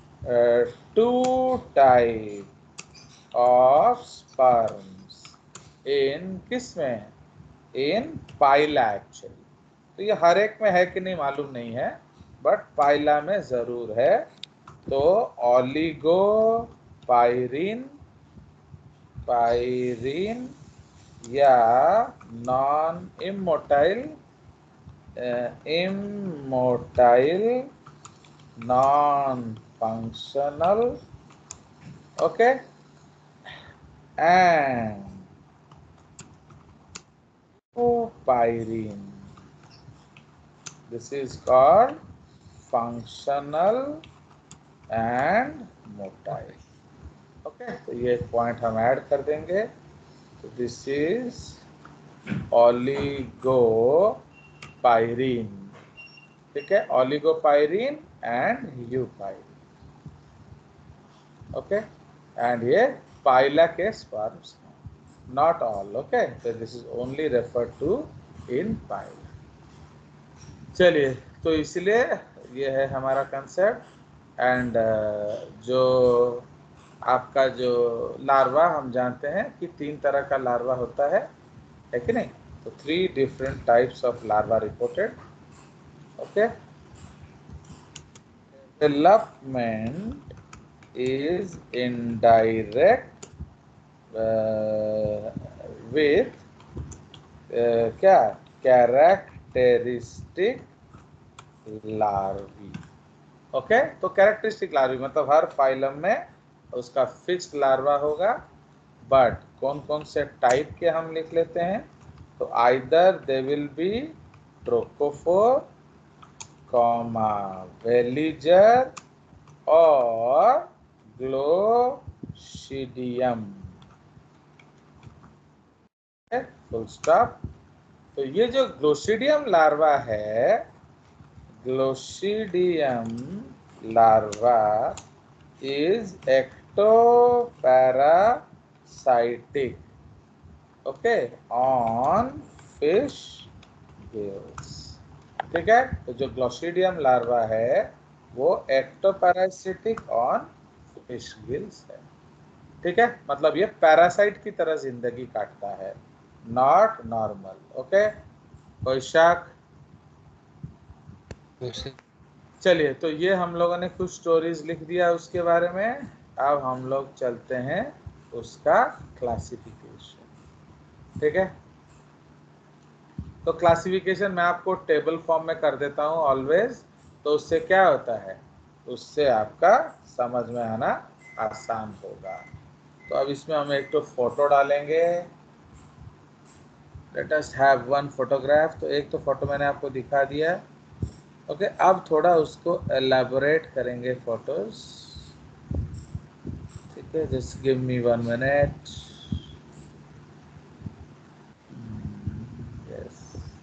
two type of sperms in किसमें? In Pila actually. तो ये हर एक में है कि नहीं मालूम नहीं है, बट पाइला में जरूर है। तो ऑलिगो पाइरीन या non immotile non-functional, okay, and pyrene. This is called functional and motile. Okay, तो ये पॉइंट हम ऐड कर देंगे। तो दिस इज ओलिगोपाइरीन। ठीक है, oligopyrene and eupyrene. Okay, and ये पाइला के sperms, not all. Okay, so this is only referred to in Pila. चलिए, तो इसलिए ये है हमारा कंसेप्ट। एंड जो आपका जो लार्वा, हम जानते हैं कि 3 तरह का लार्वा होता है कि नहीं? तो 3 different types of larva reported. Okay, development is indirect with क्या? Characteristic larvae. ओके, तो कैरेक्टरिस्टिक लार्वी मतलब हर फाइलम में उसका फिक्स्ड लार्वा होगा, बट कौन कौन से टाइप के हम लिख लेते हैं? तो either they will be trochophore, veliger और ग्लोशिडियम। Full stop. तो ये जो ग्लोशिडियम लार्वा है, glochidium larva is ectoparasitic, okay, on fish gills. ठीक है, तो जो ग्लोशिडियम लार्वा है वो एक्टोपैरासिटिक ऑन फिश गिल्स है। ठीक है, मतलब ये पैरासाइट की तरह जिंदगी काटता है, नॉट नॉर्मल। ओके, कोई शक? चलिए, तो ये हम लोगों ने कुछ स्टोरीज लिख दिया उसके बारे में। अब हम लोग चलते हैं उसका क्लासिफिकेशन। ठीक है, तो क्लासिफिकेशन मैं आपको टेबल फॉर्म में कर देता हूँ ऑलवेज, तो उससे क्या होता है, उससे आपका समझ में आना आसान होगा। तो अब इसमें हम एक तो फोटो डालेंगे, let us have one photograph. तो एक तो फोटो मैंने आपको दिखा दिया। ओके, अब थोड़ा उसको एलैबोरेट करेंगे फोटोज। ठीक है, just give me 1 minute. Yes,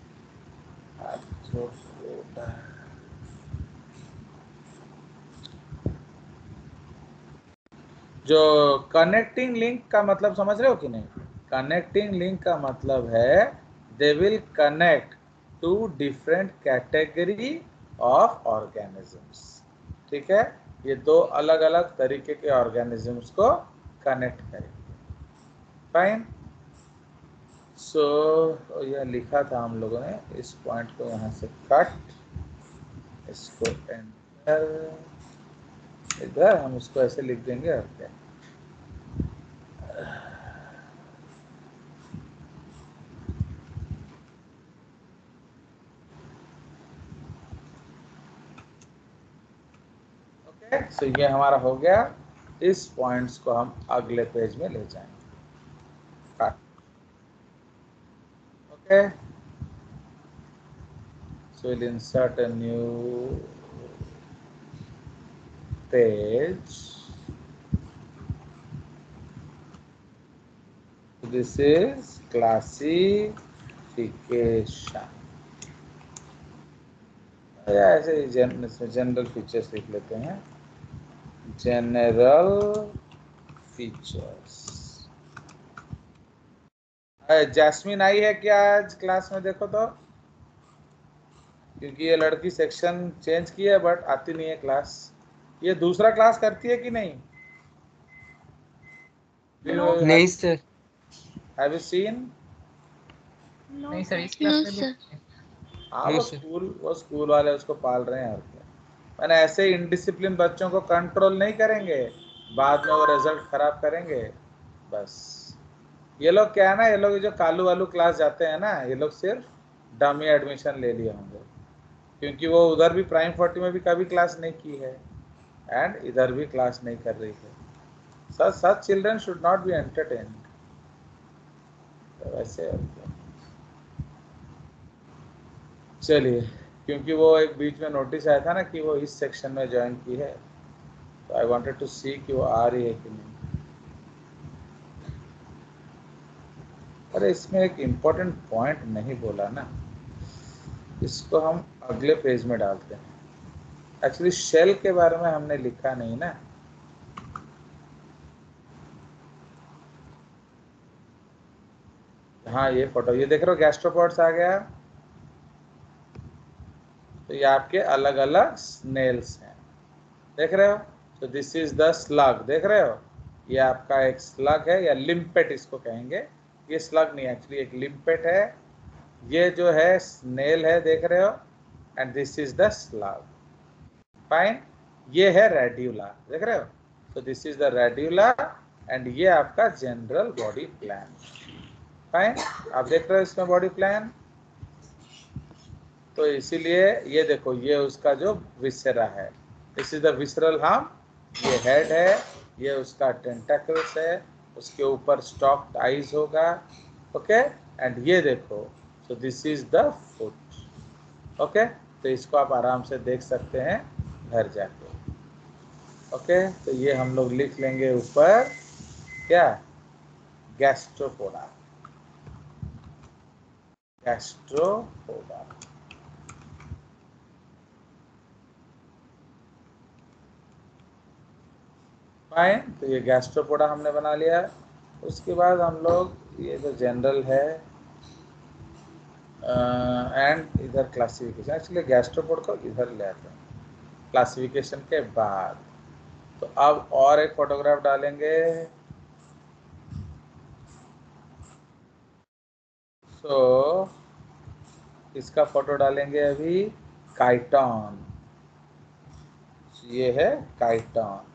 जो कनेक्टिंग लिंक का मतलब समझ रहे हो कि नहीं? कनेक्टिंग लिंक का मतलब है they will connect to different category of organisms. ठीक है, ये दो अलग अलग तरीके के ऑर्गेनिजम्स को कनेक्ट करेंगे। फाइन। सो यह लिखा था हम लोगों ने, इस पॉइंट को यहाँ से कट, इसको एंटर, इधर हम इसको ऐसे लिख देंगे। और क्या, ओके। सो ये हमारा हो गया। इस पॉइंट्स को हम अगले पेज में ले जाएंगे। Cut. Okay, so we'll insert a new page. This is classification. ऐसे जनरल फीचर्स लिख लेते हैं, जनरल फीचर्स। जैस्मिन आई है क्या आज क्लास में? देखो तो, क्योंकि ये लड़की सेक्शन चेंज की है बट आती नहीं है क्लास। ये दूसरा क्लास करती है कि नहीं? नहीं सर। Have you seen? नहीं सर, इस नो क्लास में सर। भी हाँ, No, वो स्कूल वाले उसको पाल रहे हैं। और क्या, मैंने ऐसे इनडिसिप्लिन बच्चों को कंट्रोल नहीं करेंगे, बाद में वो रिजल्ट खराब करेंगे। बस ये लोग क्या है ना, ये लोग जो कालू वालू क्लास जाते हैं ना, ये लोग सिर्फ डमी एडमिशन ले लिए होंगे, क्योंकि वो उधर भी प्राइम 40 में भी कभी क्लास नहीं की है एंड इधर भी क्लास नहीं कर रही है। Such children should not be entertained. तो वैसे चलिए, क्योंकि वो एक बीच में नोटिस आया था ना कि वो इस सेक्शन में ज्वाइन की है, तो आई वांटेड टू सी कि वो आ रही है कि नहीं। अरे इसमें एक इम्पोर्टेंट पॉइंट नहीं बोला ना, इसको हम अगले पेज में डालते हैं। एक्चुअली शेल के बारे में हमने लिखा नहीं ना। हाँ, ये फोटो ये देख रहे हो, गैस्ट्रोपोड्स आ गया। तो ये आपके अलग अलग स्नेल्स हैं, देख रहे हो। तो दिस इज द स्लग, देख रहे हो, ये आपका एक स्लग है या लिम्पेट इसको कहेंगे। ये स्लग नहीं, एक्चुअली एक लिम्पेट है। ये जो है स्नेल है, देख रहे हो, and this is the slug. Fine. ये है रेड्यूला, देख रहे हो। तो this is the radula and ये आपका जनरल बॉडी प्लान। फाइन, आप देख रहे हो इसमें बॉडी प्लान। तो इसीलिए ये देखो, ये उसका जो विसरा है, दिस इज द विसरल हार्म। ये हेड है, ये उसका टेंटाकल्स है, उसके ऊपर स्टॉक्ड आईज होगा। ओके, एंड ये देखो, so this is the foot. Okay, तो इसको आप आराम से देख सकते हैं घर जाके। ओके, तो ये हम लोग लिख लेंगे ऊपर क्या, गैस्ट्रोपोडा, गैस्ट्रोपोडा। फाइन, तो ये गैस्ट्रोपोडा हमने बना लिया। उसके बाद हम लोग ये जो जनरल है एंड इधर क्लासिफिकेशन, एक्चुअली गैस्ट्रोपोड को इधर ले आते हैं क्लासिफिकेशन के बाद। तो अब और एक फोटोग्राफ डालेंगे। सो इसका फोटो डालेंगे अभी, काइटॉन। ये है काइटॉन,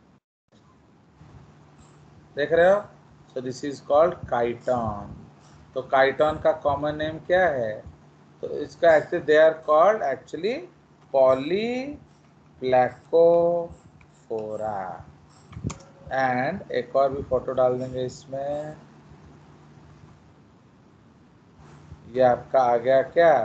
देख रहे हो। So this is called chiton. तो काइटोन का कॉमन नेम क्या है? तो इसका actually they are called actually Polyplacophora. And एक और भी फोटो डाल देंगे इसमें। ये आपका आ गया क्या?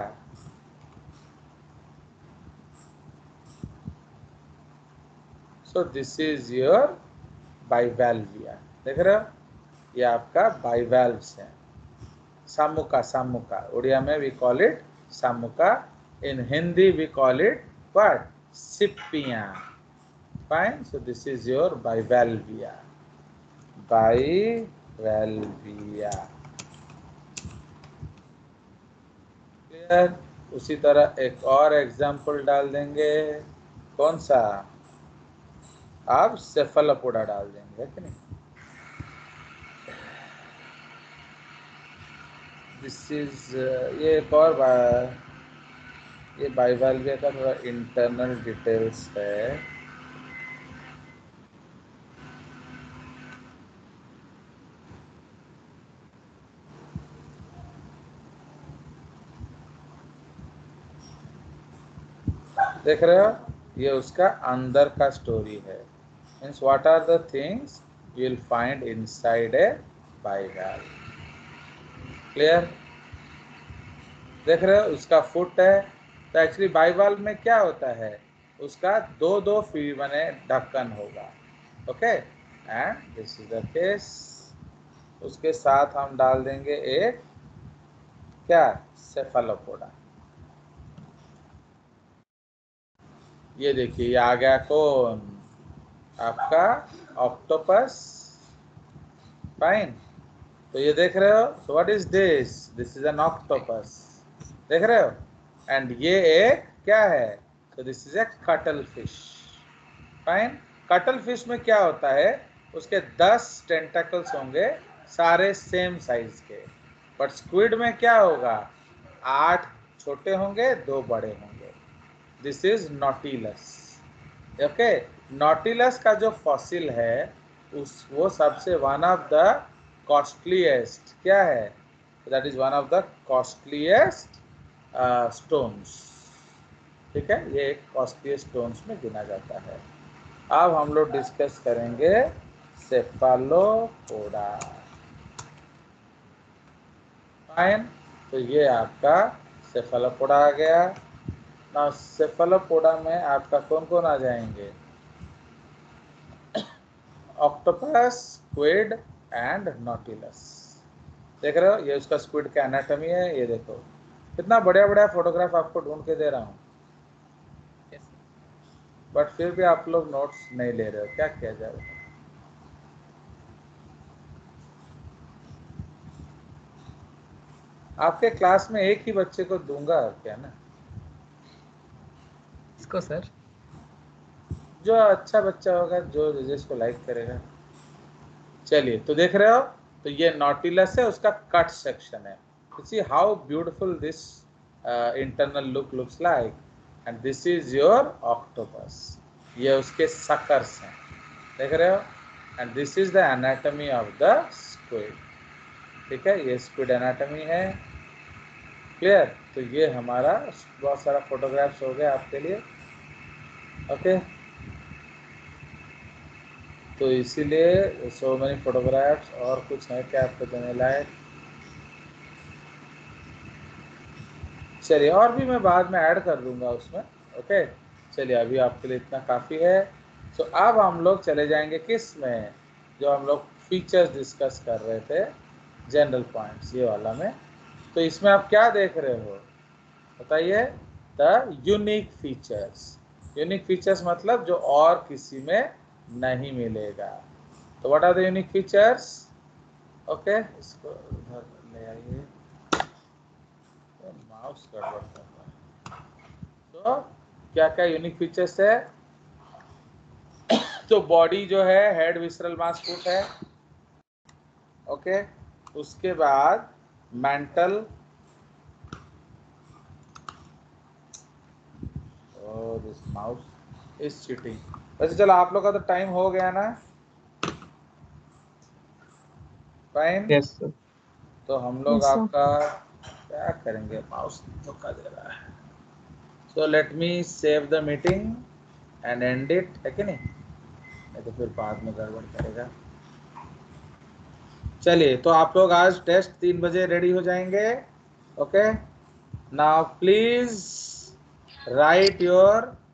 So this is your Bivalvia. देख रहे हो, ये आपका बाइवैल्व्स है। सामुका, सामुका उड़िया में वी कॉल इट सामुका, in Hindi we call it what? सिप्पियां। Fine, so this is your Bivalvia, Bivalvia. Clear? उसी तरह एक और एग्जाम्पल डाल देंगे। कौन सा? आप सेफलोपोडा डाल देंगे कि नहीं? दिस इज ये एक और ये बाइवैल्विया का थोड़ा इंटरनल डिटेल्स है। देख रहे हो, ये उसका अंदर का स्टोरी है। Means what are the things you will find inside a bivalve. Clear? देख रहे हो, उसका फुट है। तो एक्चुअली बाइवैल्व में क्या होता है? उसका दो दो फीट बने ढक्कन होगा। Okay, and this is the case. उसके साथ हम डाल देंगे एक क्या? सेफलोपोडा। ये देखिए, ये आ गया कौन? आपका ऑक्टोपस। फाइन, तो ये देख रहे हो, so what is this? This is an octopus. देख रहे हो? एंड ये एक क्या है? तो this is a cuttle fish. Fine, cuttle fish में क्या होता है? उसके 10 टेंटेकल्स होंगे, सारे सेम साइज के। बट स्क्विड में क्या होगा? 8 छोटे होंगे, 2 बड़े होंगे। This is nautilus. Okay, nautilus का जो फॉसिल है वो सबसे वन ऑफ द कॉस्टलीस्ट क्या है? That is one of the costliest stones. ठीक है, ये एक कॉस्टलीस्ट स्टोन्स में गिना जाता है। अब हम लोग डिस्कस करेंगे सेफालोपोडा। फाइन, तो ये आपका सेफालोपोडा आ गया ना। सेफालोपोडा में आपका कौन कौन आ जाएंगे? Octopus, squid and nautilus. देख रहे हो, ये उसका स्क्विड का एनाटॉमी है। ये देखो, कितना बढ़िया बढ़िया फोटोग्राफ आपको ढूंढ के दे रहा हूँ, बट फिर भी आप लोग नोट्स नहीं ले रहे हो। क्या किया जाए? आपके क्लास में एक ही बच्चे को दूंगा क्या ना? इसको सर? जो अच्छा बच्चा होगा, जो जिसको लाइक करेगा। चलिए, तो देख रहे हो, तो ये नॉटिलस है, उसका कट सेक्शन है। See how beautiful this internal look looks like. And this is your octopus. ये उसके सकर्स हैं, देख रहे हो? And this is the anatomy of the squid. ठीक है, ये स्क्विड एनाटॉमी है। क्लियर? तो ये हमारा बहुत सारा फोटोग्राफ्स हो गए आपके लिए। ओके, तो इसीलिए सो मेनी फोटोग्राफ्स। और कुछ है क्या आपको देने लायक? चलिए, और भी मैं बाद में ऐड कर दूंगा उसमें। ओके, चलिए, अभी आपके लिए इतना काफ़ी है। सो अब हम लोग चले जाएंगे किस में? जो हम लोग फीचर्स डिस्कस कर रहे थे, जनरल पॉइंट्स, ये वाला में। तो इसमें आप क्या देख रहे हो बताइए? The unique features. Unique features मतलब जो और किसी में नहीं मिलेगा। तो what are the unique features? Okay, इसको उधर ले आइए, माउस गड़बड़ कर रहा है। तो क्या क्या यूनिक फीचर्स है? तो बॉडी जो है, हेड विसरल मास फुट है। ओके, उसके बाद mantle, this mouse is cheating. वैसे चलो, आप लोग का तो टाइम हो गया ना? Fine, yes sir. तो हम लोग Yes, sir. आपका क्या करेंगे, माउस धोखा दे रहा है। So let me save the meeting and end it, है कि नहीं तो फिर बाद में गड़बड़ करेगा। चलिए, तो आप लोग आज टेस्ट 3 बजे रेडी हो जाएंगे। Okay, now please write your